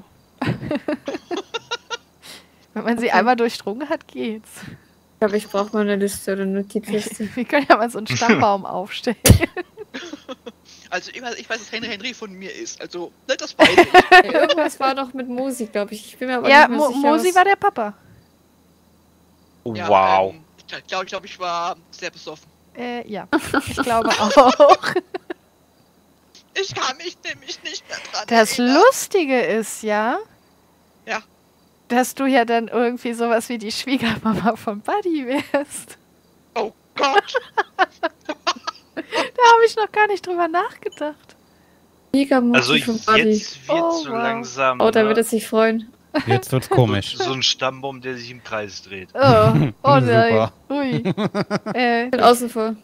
Wenn man sie einmal durchdrungen hat, geht's. Ich glaube, ich brauche mal eine Liste oder eine Notizliste. Wir können ja mal so einen Stammbaum aufstellen. Also ich weiß, dass Henry von mir ist. Also, ne, das weiß ich. Irgendwas war doch mit Mosi, glaube ich. Ich bin mir aber Ja, nicht mehr sicher, Mosi war der Papa. Ja, Wow. Ich glaube, ich war sehr besoffen. Ja, ich glaube auch. Ich kann mich nämlich nicht mehr dran Das erinnern. Lustige ist ja, dass du ja dann irgendwie sowas wie die Schwiegermama von Buddy wärst. Oh Gott! Da habe ich noch gar nicht drüber nachgedacht. Schwiegermutter Also von Buddy. jetzt wird so langsam. Oh, da ne? wird er sich freuen. Jetzt wird's komisch. So ein Stammbaum, der sich im Kreis dreht. Oh nein. Super. Ui. Bin außen vor.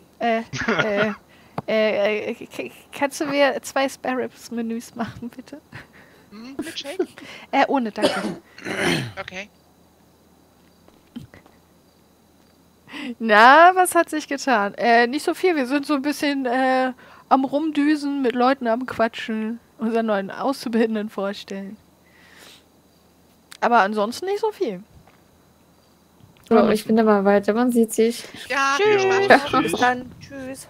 Kannst du mir 2 Spare Ribs Menüs machen, bitte? Mit Shake? Ohne, danke. Okay. Na, was hat sich getan? Nicht so viel. Wir sind so ein bisschen am Rumdüsen, mit Leuten am Quatschen, unseren neuen Auszubildenden vorstellen. Aber ansonsten nicht so viel. So, ich bin aber weiter. Man sieht sich. Ja, Tschüss. Spaß. Bis dann. Tschüss.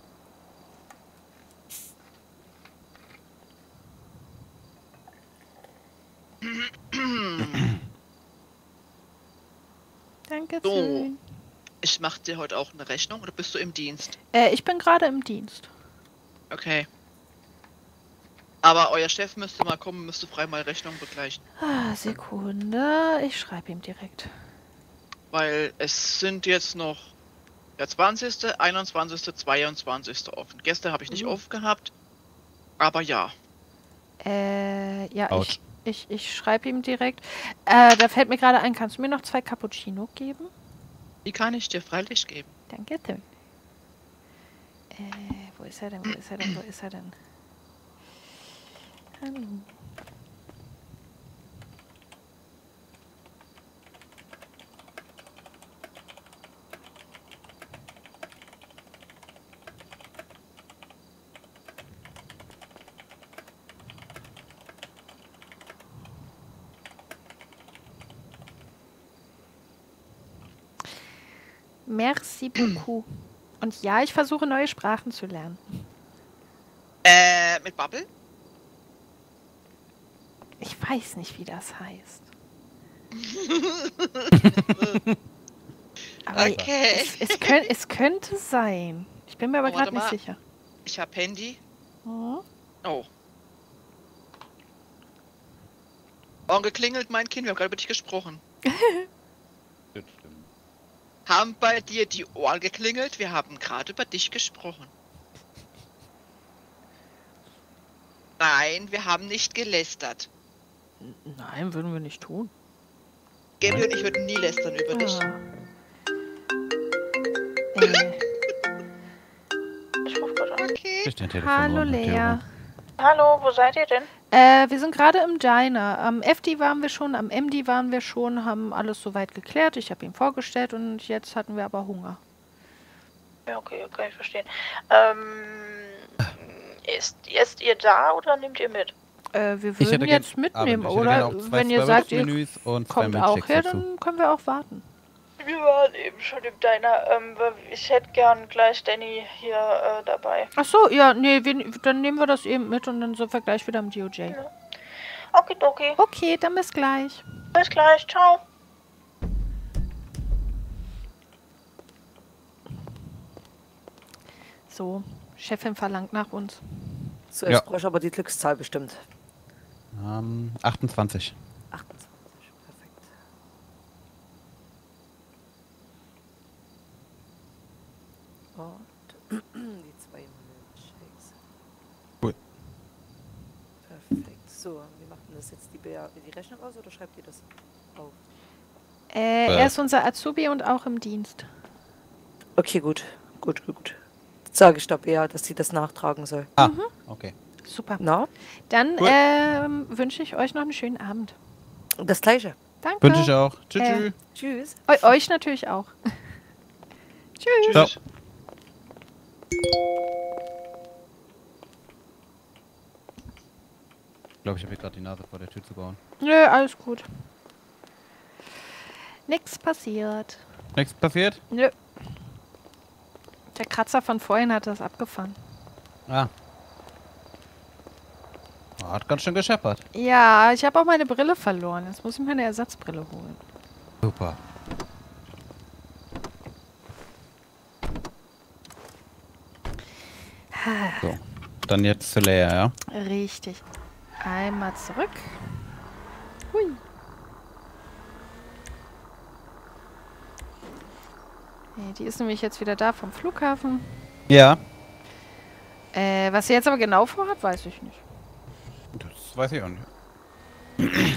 Danke. So, ich mach dir heute auch eine Rechnung oder bist du im Dienst? Ich bin gerade im Dienst. Okay. Aber euer Chef müsste mal kommen, müsste frei mal Rechnung begleichen. Sekunde, ich schreibe ihm direkt. Weil es sind jetzt noch der 20., 21., 22. offen. Gestern habe ich nicht offen gehabt, aber ja. Ja, ich schreibe ihm direkt. Da fällt mir gerade ein, kannst du mir noch 2 Cappuccino geben? Die kann ich dir freilich geben. Danke. Wo ist er denn? Wo ist er denn? Hallo. Merci beaucoup. Und ja, ich versuche neue Sprachen zu lernen. Mit Bubble? Ich weiß nicht, wie das heißt. Aber Okay. es könnte sein. Ich bin mir aber gerade nicht sicher. Ich hab Handy. Oh. Oh. Morgen geklingelt, mein Kind, wir haben gerade über dich gesprochen. Haben bei dir die Ohren geklingelt? Wir haben gerade über dich gesprochen. Nein, wir haben nicht gelästert. Nein, würden wir nicht tun. Gabriel und ich würden nie lästern über dich. Ich rufe gerade an. Okay. Hallo Lea. Hallo, wo seid ihr denn? Wir sind gerade im Diner. Am FD waren wir schon, am MD waren wir schon, haben alles soweit geklärt. Ich habe ihn vorgestellt und jetzt hatten wir aber Hunger. Ja, okay, kann ich verstehen. Esst ihr da oder nehmt ihr mit? Wir würden jetzt mitnehmen, oder? Wenn ihr sagt, ihr kommt auch her, dann können wir auch warten. Wir waren eben schon im Diner. Ich hätte gern gleich Danny hier dabei. Ach so, ja, nee, dann nehmen wir das eben mit und dann sind wir gleich wieder im DOJ. Ja. Okay. Okay, dann bis gleich. Bis gleich, ciao. So, Chefin verlangt nach uns. Zuerst brauche ich aber die Glückszahl bestimmt. 28. 28, perfekt. Und die 2 Milkshakes. Cool. Perfekt. So, wie macht denn das jetzt die Rechnung aus oder schreibt ihr das auf? Er ist unser Azubi und auch im Dienst. Okay, gut. Sage ich der Bea, dass sie das nachtragen soll. Okay. Super. Na? Dann wünsche ich euch noch einen schönen Abend. Das Gleiche. Danke. Wünsche ich auch. Tschüss. Tschüss. Euch natürlich auch. Tschüss. Ciao. Ich glaube, ich habe hier gerade die Nase vor der Tür zu bauen. Nö, alles gut. Nichts passiert. Nichts passiert? Nö. Der Kratzer von vorhin hat das abgefangen. Hat ganz schön gescheppert. Ja, ich habe auch meine Brille verloren. Jetzt muss ich mir eine Ersatzbrille holen. Super. So, dann jetzt zu Lea, ja? Richtig. Einmal zurück. Hui. Die ist nämlich jetzt wieder da vom Flughafen. Ja. Was sie jetzt aber genau vorhat, weiß ich nicht. Das weiß ich auch nicht.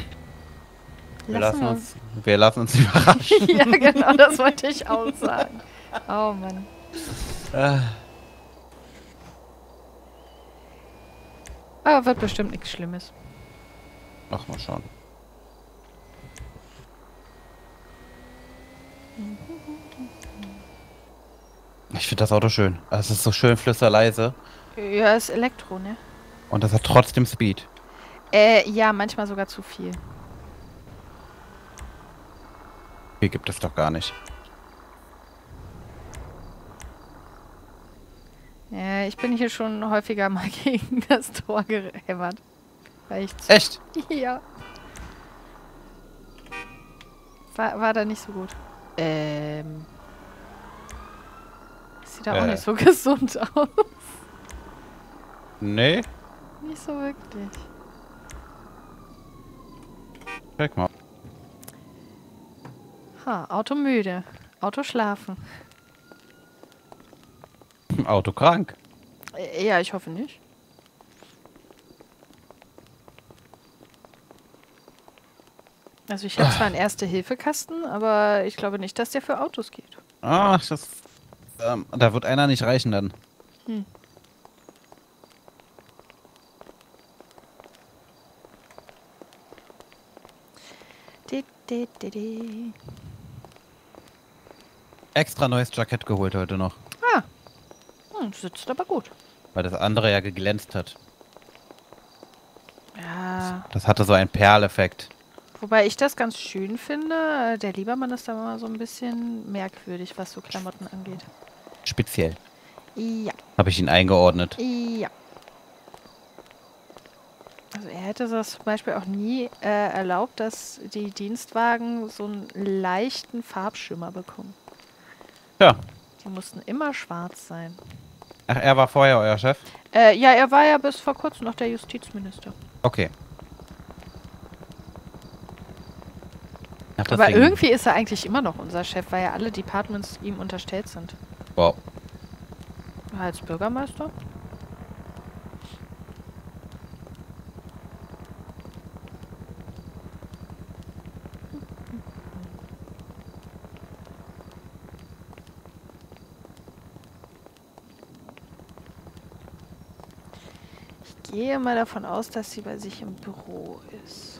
Wir lassen uns überraschen. Ja, genau, das wollte ich auch sagen. Oh Mann. Aber wird bestimmt nichts Schlimmes. Ach, mal schauen. Ich finde das Auto schön. Es ist so schön flüsterleise. Ja, ist Elektro, ne? Und das hat trotzdem Speed. Ja, manchmal sogar zu viel. Hier gibt es doch gar nicht. Ja, ich bin hier schon häufiger mal gegen das Tor gehämmert. Echt? Ja. War da nicht so gut. Sieht da auch nicht so gesund aus. Nee. Nicht so wirklich. Check mal. Auto müde. Auto schlafen. Auto krank. Ja, ich hoffe nicht. Also ich habe zwar einen Erste-Hilfe-Kasten, aber ich glaube nicht, dass der für Autos geht. Ach, das... da wird einer nicht reichen dann. Extra neues Jackett geholt heute noch. Sitzt aber gut. Weil das andere ja geglänzt hat. Ja. Das hatte so einen Perleffekt. Wobei ich das ganz schön finde. Der Liebermann ist da mal so ein bisschen merkwürdig, was so Klamotten angeht. Speziell. Ja. Habe ich ihn eingeordnet. Ja. Also er hätte das zum Beispiel auch nie erlaubt, dass die Dienstwagen so einen leichten Farbschimmer bekommen. Ja. Die mussten immer schwarz sein. Ach, er war vorher euer Chef? Ja, er war ja bis vor kurzem noch der Justizminister. Okay. Ach, Aber irgendwie ist er eigentlich immer noch unser Chef, weil ja alle Departments ihm unterstellt sind. Wow. Als Bürgermeister? Ich gehe mal davon aus, dass sie bei sich im Büro ist.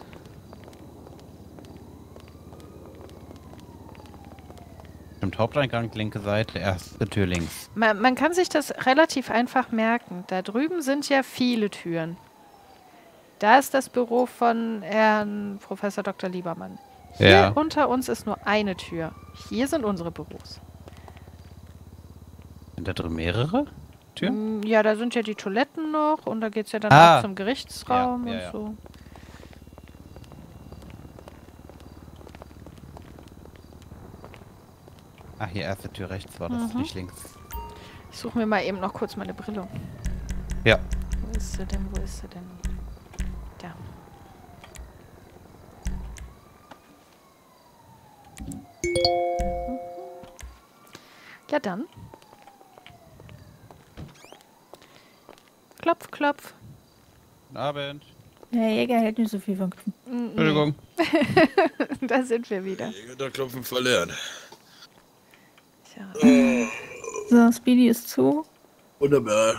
Stimmt, Haupteingang, linke Seite, erste Tür links. Man kann sich das relativ einfach merken. Da drüben sind ja viele Türen. Da ist das Büro von Herrn Professor Dr. Liebermann. Hier unter uns ist nur eine Tür. Hier sind unsere Büros. Sind da drin mehrere Türen? Ja, da sind ja die Toiletten noch und da geht es ja dann auch zum Gerichtsraum und so. Ach, hier erste Tür rechts war das, nicht links. Ich suche mir mal eben noch kurz meine Brille. Ja. Wo ist sie denn? Wo ist sie denn? Da. Ja, dann. Klopf, klopf. Guten Abend. Der Jäger hält nicht so viel von Klopfen. Entschuldigung. Da sind wir wieder. Jäger, da klopfen verlernt. So, Speedy ist zu. Wunderbar.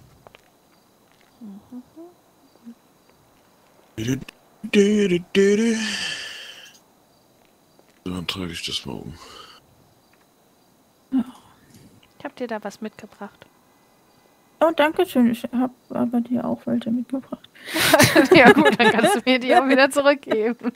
So, dann trage ich das mal um. Ich hab dir da was mitgebracht. Oh, danke schön. Ich habe aber dir auch welche mitgebracht. Ja gut, dann kannst du mir die auch wieder zurückgeben.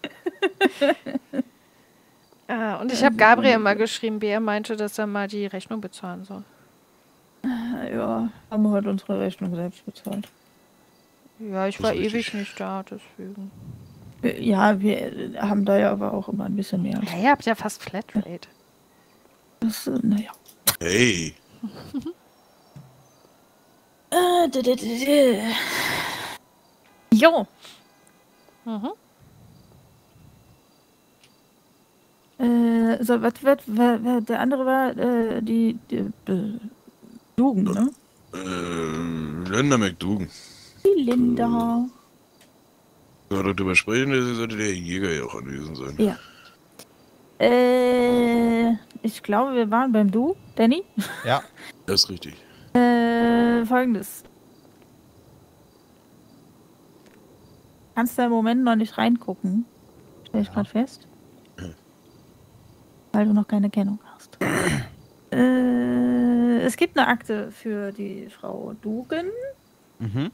Und ich habe Gabriel mal geschrieben, Bär meinte, dass er mal die Rechnung bezahlen soll. Ja, haben wir heute unsere Rechnung selbst bezahlt. Ja, ich war ewig nicht da, deswegen. Ja, wir haben da ja aber auch immer ein bisschen mehr. Ja, ihr habt ja fast Flatrate. Das, naja. Hey. Jo. So, was wird, der andere war, die Dugen, ne? Linda McDougan. Die Linda. Ja, darüber sprechen, sollte der Jäger ja auch anwesend sein. Ja. Ich glaube, wir waren beim Du, Danny. Ja. Das ist richtig. Folgendes. Kannst du im Moment noch nicht reingucken? Stell ich gerade fest. Weil du noch keine Kennung hast. es gibt eine Akte für die Frau Dugan. Mhm.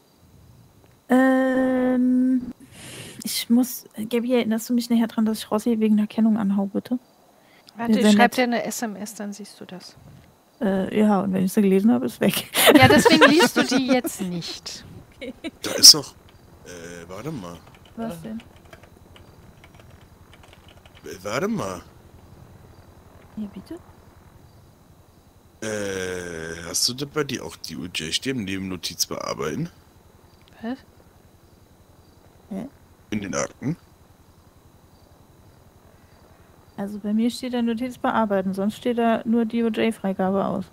Ich muss, Gabi, erinnerst du mich nachher dran, dass ich Rossi wegen Erkennung anhau, bitte? Warte, ich schreibe dir eine SMS, dann siehst du das. Ja, und wenn ich sie gelesen habe, ist weg. Ja, deswegen liest du die jetzt nicht. Okay. Da ist doch. Warte mal. Was denn? Warte mal. Ja, bitte? Hast du da bei dir auch die UJ stehen neben Notiz bearbeiten? Was? Hä? In den Akten? Also bei mir steht da Notiz bearbeiten, sonst steht da nur DOJ-Freigabe aus.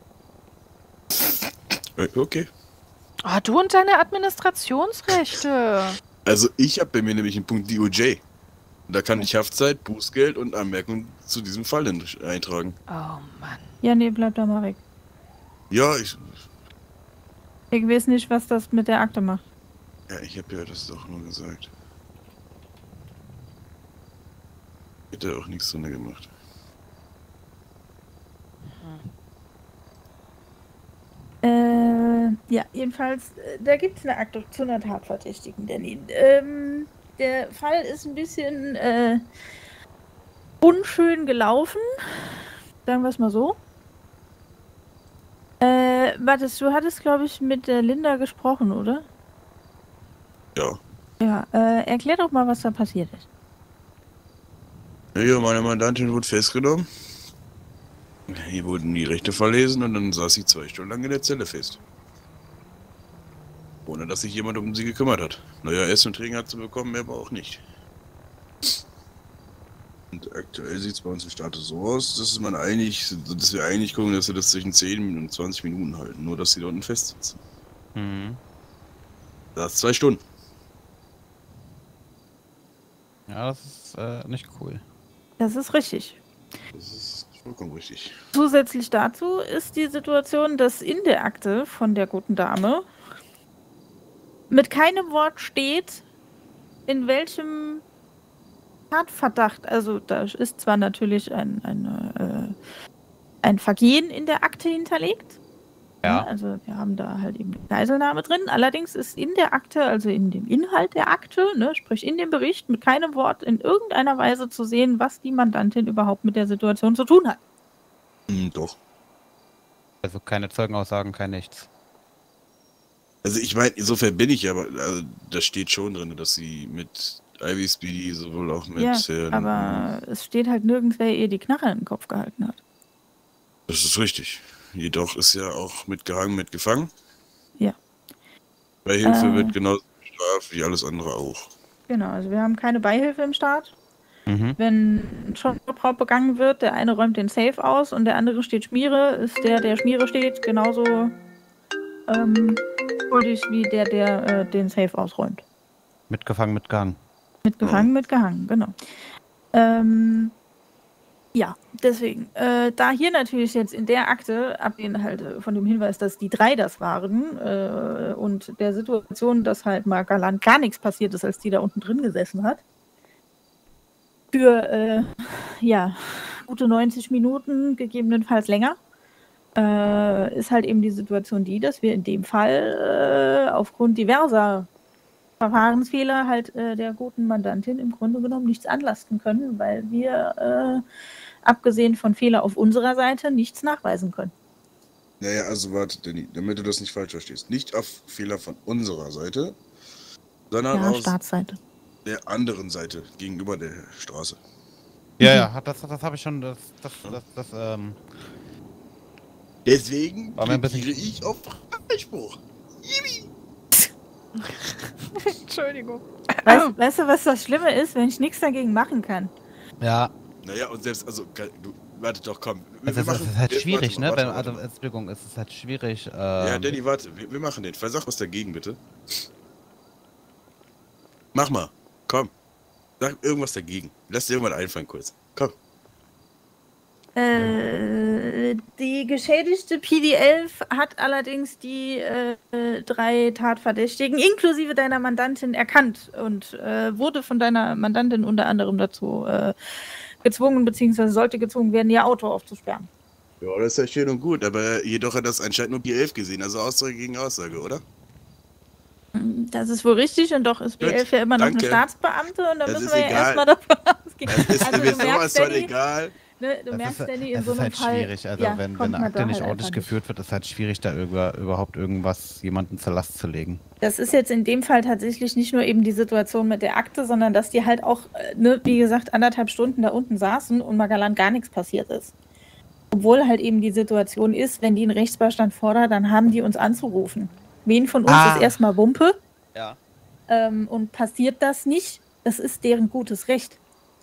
Okay. Oh, du und deine Administrationsrechte. Also ich habe bei mir nämlich einen Punkt DOJ. Da kann ich Haftzeit, Bußgeld und Anmerkung zu diesem Fall eintragen. Oh Mann. Ja, nee, bleib da mal weg. Ja, ich weiß nicht, was das mit der Akte macht. Ja, ich habe ja das doch nur gesagt. Hätte auch nichts drin gemacht. Ja, jedenfalls, da gibt es eine Akte zu einer Tatverdächtigen, Danny. Der Fall ist ein bisschen unschön gelaufen, sagen wir es mal so. Warte, du hattest, glaube ich, mit der Linda gesprochen, oder? Ja. Ja, erklär doch mal, was da passiert ist. Ja, meine Mandantin wurde festgenommen. Hier wurden die Rechte verlesen und dann saß sie 2 Stunden lang in der Zelle fest. Ohne dass sich jemand um sie gekümmert hat. Naja, Essen und Trinken hat sie bekommen, mehr aber auch nicht. Und aktuell sieht es bei uns im Status so aus, dass wir einig gucken, dass wir das zwischen 10 und 20 Minuten halten. Nur, dass sie da unten festsitzen. Mhm. Das ist 2 Stunden. Ja, das ist nicht cool. Das ist richtig. Das ist vollkommen richtig. Zusätzlich dazu ist die Situation, dass in der Akte von der guten Dame mit keinem Wort steht, in welchem Tatverdacht, also da ist zwar natürlich ein Vergehen in der Akte hinterlegt, ja, also wir haben da halt eben die Geiselnahme drin, allerdings ist in der Akte, also in dem Inhalt der Akte, ne, sprich in dem Bericht, mit keinem Wort in irgendeiner Weise zu sehen, was die Mandantin überhaupt mit der Situation zu tun hat. Doch. Also keine Zeugenaussagen, kein nichts. Also ich meine, insofern bin ich aber, also da steht schon drin, dass sie mit Ivy Speedy sowohl auch mit... Ja, aber es steht halt nirgends, wer ihr die Knarre in den Kopf gehalten hat. Das ist richtig. Jedoch ist ja auch mitgehangen, mitgefangen. Ja. Beihilfe wird genauso bestraft wie alles andere auch. Genau, also wir haben keine Beihilfe im Staat. Mhm. Wenn ein Schraub begangen wird, der eine räumt den Safe aus und der andere steht Schmiere, ist der Schmiere steht, genauso schuldig wie der den Safe ausräumt. Mitgefangen, mitgehangen. Mitgefangen, mitgehangen, genau. Ja, deswegen. Da hier natürlich jetzt in der Akte, abgesehen halt von dem Hinweis, dass die 3 das waren und der Situation, dass halt mal galant gar nichts passiert ist, als die da unten drin gesessen hat, für ja, gute 90 Minuten, gegebenenfalls länger, ist halt eben die Situation die, dass wir in dem Fall aufgrund diverser Verfahrensfehler halt der guten Mandantin im Grunde genommen nichts anlasten können, weil wir abgesehen von Fehler auf unserer Seite nichts nachweisen können. Naja, also warte, Danny, damit du das nicht falsch verstehst. Nicht auf Fehler von unserer Seite, sondern Ja, aus Staatsseite. der anderen Seite gegenüber der Straße. Ja, das habe ich schon, Deswegen war mir ein bisschen plädiere ich auf Freispruch. Entschuldigung. Weißt du, was das Schlimme ist, wenn ich nichts dagegen machen kann? Ja. Naja, und selbst, also, du, warte doch, komm. Es ist halt schwierig, ne? Warte, Also, Entschuldigung, es ist halt schwierig. Ja, Danny, warte, wir machen den. Sag was dagegen, bitte. Mach mal, komm. Sag irgendwas dagegen. Lass dir irgendwas einfallen kurz. Komm. Die geschädigte PD11 hat allerdings die 3 Tatverdächtigen inklusive deiner Mandantin erkannt und wurde von deiner Mandantin unter anderem dazu gezwungen, beziehungsweise sollte gezwungen werden, ihr Auto aufzusperren. Ja, das ist ja schön und gut, aber jedoch hat das anscheinend nur B11 gesehen, also Aussage gegen Aussage, oder? Das ist wohl richtig und doch ist B11 ja immer noch eine Staatsbeamte und da Das müssen ist wir ja egal. erstmal davon ausgehen. Das ist mir du merkst, sowas von Danny, egal. Ne, du merkst, Danny, in Es so ist einem halt Fall. schwierig, also ja, wenn kommt eine man da Akte nicht halt ordentlich einfach nicht. geführt wird, ist halt schwierig, da überhaupt irgendwas jemandem zur Last zu legen. Das ist jetzt in dem Fall tatsächlich nicht nur eben die Situation mit der Akte, sondern dass die halt auch, ne, wie gesagt, 1,5 Stunden da unten saßen und Magalan gar nichts passiert ist. Obwohl halt eben die Situation ist, wenn die einen Rechtsbeistand fordern, dann haben die uns anzurufen. Wen von uns ist erstmal Wumpe? Ja. Und passiert das nicht, das ist deren gutes Recht.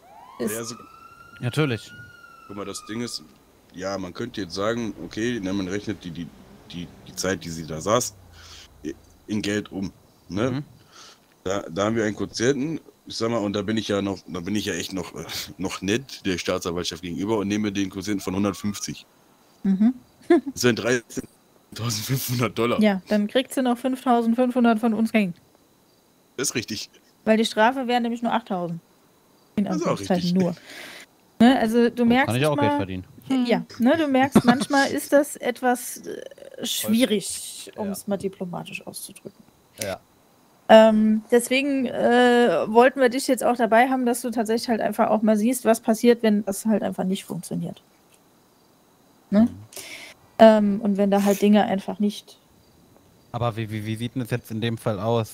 Natürlich. Guck mal, das Ding ist, ja, man könnte jetzt sagen, okay, ne, man rechnet die Zeit, die sie da saß, in Geld um. Ne? Mhm. Da haben wir einen Quotienten, ich sag mal, und da bin ich ja echt noch nett der Staatsanwaltschaft gegenüber und nehme den Quotienten von 150. Mhm. Das sind $13.500. Ja, dann kriegt sie noch 5.500 von uns Geld. Das ist richtig. Weil die Strafe wäre nämlich nur 8.000. In Das ist auch Anführungszeichen richtig. nur. Ne, also du merkst Kann ich auch manchmal, Geld verdienen. Ja, ne, du merkst, manchmal ist das etwas schwierig, um es mal diplomatisch auszudrücken. Ja. Deswegen wollten wir dich jetzt auch dabei haben, dass du tatsächlich halt einfach auch mal siehst, was passiert, wenn das halt einfach nicht funktioniert. Ne? Und wenn da halt Dinge einfach nicht. Aber wie sieht denn das jetzt in dem Fall aus?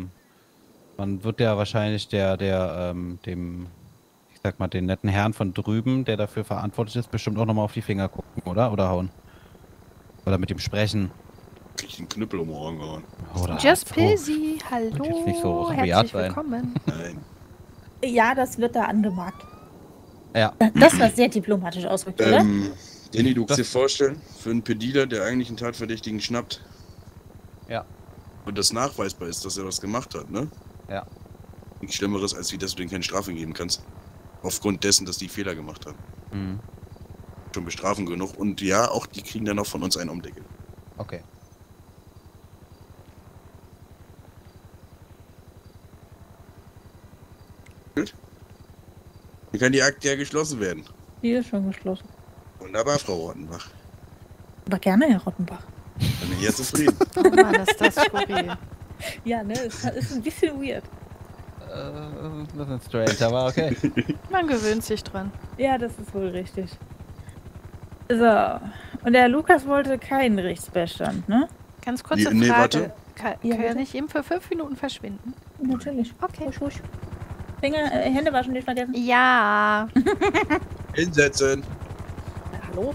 Man wird ja wahrscheinlich dem, ich sag mal, den netten Herrn von drüben, der dafür verantwortlich ist, bestimmt auch nochmal auf die Finger gucken, oder? Oder hauen? Oder mit ihm sprechen. Krieg ich den Knüppel um Ohren gehauen. Just Pizzy, hallo, jetzt nicht so rabiat herzlich sein. willkommen. Nein. Ja, das wird da angemerkt. Ja. Das war sehr diplomatisch ausgedrückt, oder? Danny, du kannst dir vorstellen, für einen Pediler, der eigentlich einen Tatverdächtigen schnappt. Ja. Und das nachweisbar ist, dass er was gemacht hat, ne? Ja. Nichts Schlimmeres, als wie dass du denen keine Strafe geben kannst. Aufgrund dessen, dass die Fehler gemacht haben. Mhm. Schon bestrafen genug. Und ja, auch die kriegen dann noch von uns einen Umdeckel. Okay. Gut. Dann kann die Akte ja geschlossen werden. Die ist schon geschlossen. Wunderbar, Frau Rottenbach. Aber gerne, Herr Rottenbach. Dann bin ich ja zufrieden. Oh Mann, ist das skurril. Ja, ne, es ist ein bisschen weird. Ein bisschen strange, aber okay. Man gewöhnt sich dran. Ja, das ist wohl richtig. So, und der Lukas wollte keinen Rechtsbeistand, ne? Ganz kurze Nee, Frage. warte. Kann bitte? ich ihm für 5 Minuten verschwinden? Natürlich. Okay. Husch, husch. Hände waschen nicht vergessen. Ja. Hinsetzen. Hallo?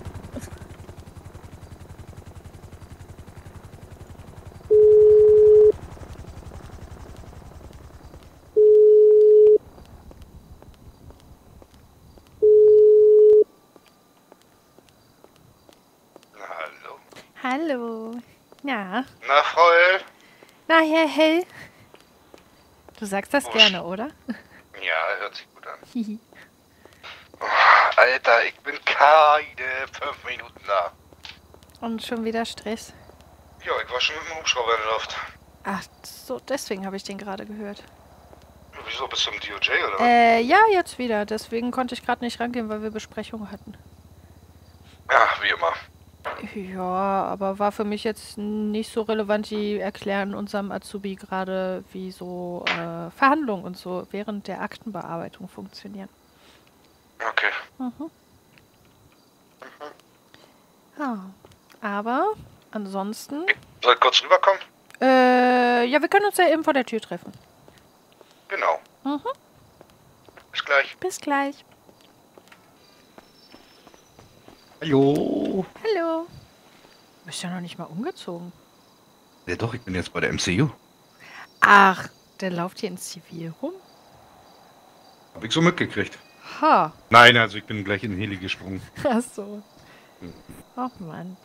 Hallo. Hallo. Ja. Na, Frau L. Na, Herr Hell. Du sagst das gerne, oder? Ja, hört sich gut an. Hihi. Alter, ich bin keine 5 Minuten da. Und schon wieder Stress. Ja, ich war schon mit dem Hubschrauber in der Luft. Ach, so, deswegen habe ich den gerade gehört. Wieso, bist du im DOJ oder was? Ja, jetzt wieder. Deswegen konnte ich gerade nicht rangehen, weil wir Besprechungen hatten. Ja, wie immer. Ja, aber war für mich jetzt nicht so relevant. Die erklären unserem Azubi gerade, wie so Verhandlungen und so während der Aktenbearbeitung funktionieren. Okay. Mhm. Ja, aber ansonsten... Soll ich kurz rüberkommen? Ja, wir können uns ja eben vor der Tür treffen. Genau. Mhm. Bis gleich. Bis gleich. Hallo. Hallo. Du bist ja noch nicht mal umgezogen. Ja doch, ich bin jetzt bei der MCU. Ach, der läuft hier in Zivil rum? Hab ich so mitgekriegt. Ha. Nein, also ich bin gleich in den Heli gesprungen. Ach so. Ach Mann.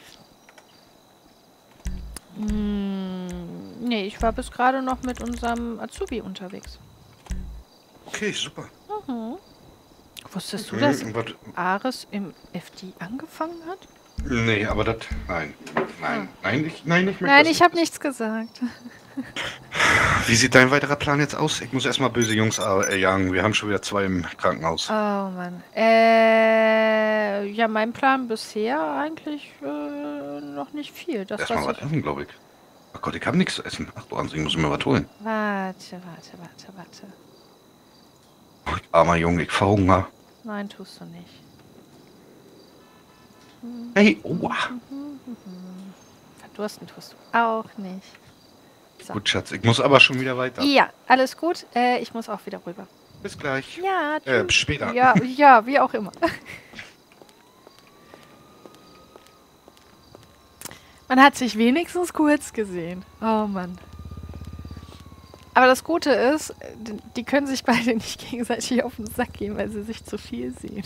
Nee, ich war bis gerade noch mit unserem Azubi unterwegs. Okay, super. Mhm. Wusstest du, dass Was? Ares im FD angefangen hat? Nee, aber das... Nein. Nein. Nein, ich Nein, ich habe nichts gesagt. Wie sieht dein weiterer Plan jetzt aus? Ich muss erstmal böse Jungs jagen. Wir haben schon wieder 2 im Krankenhaus. Oh Mann. Ja, mein Plan bisher eigentlich noch nicht viel. Das, Erstmal was essen, glaube ich. Ach Gott, ich habe nichts zu essen. Ach du Ansehen, ich muss mir was holen. Warte. Oh, armer Junge, ich verhungere. Nein, tust du nicht. Hey, oha. Verdursten tust du auch nicht. So. Gut, Schatz, ich muss aber schon wieder weiter. Ja, alles gut. Ich muss auch wieder rüber. Bis gleich. Ja, bis später. Ja, wie auch immer. Man hat sich wenigstens kurz gesehen. Oh Mann. Aber das Gute ist, die können sich beide nicht gegenseitig auf den Sack gehen, weil sie sich zu viel sehen.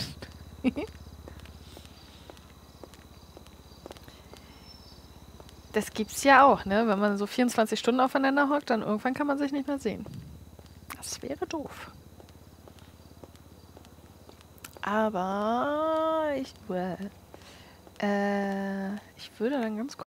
Das gibt's ja auch, ne? Wenn man so 24 Stunden aufeinander hockt, dann irgendwann kann man sich nicht mehr sehen. Das wäre doof. Aber ich würde dann ganz kurz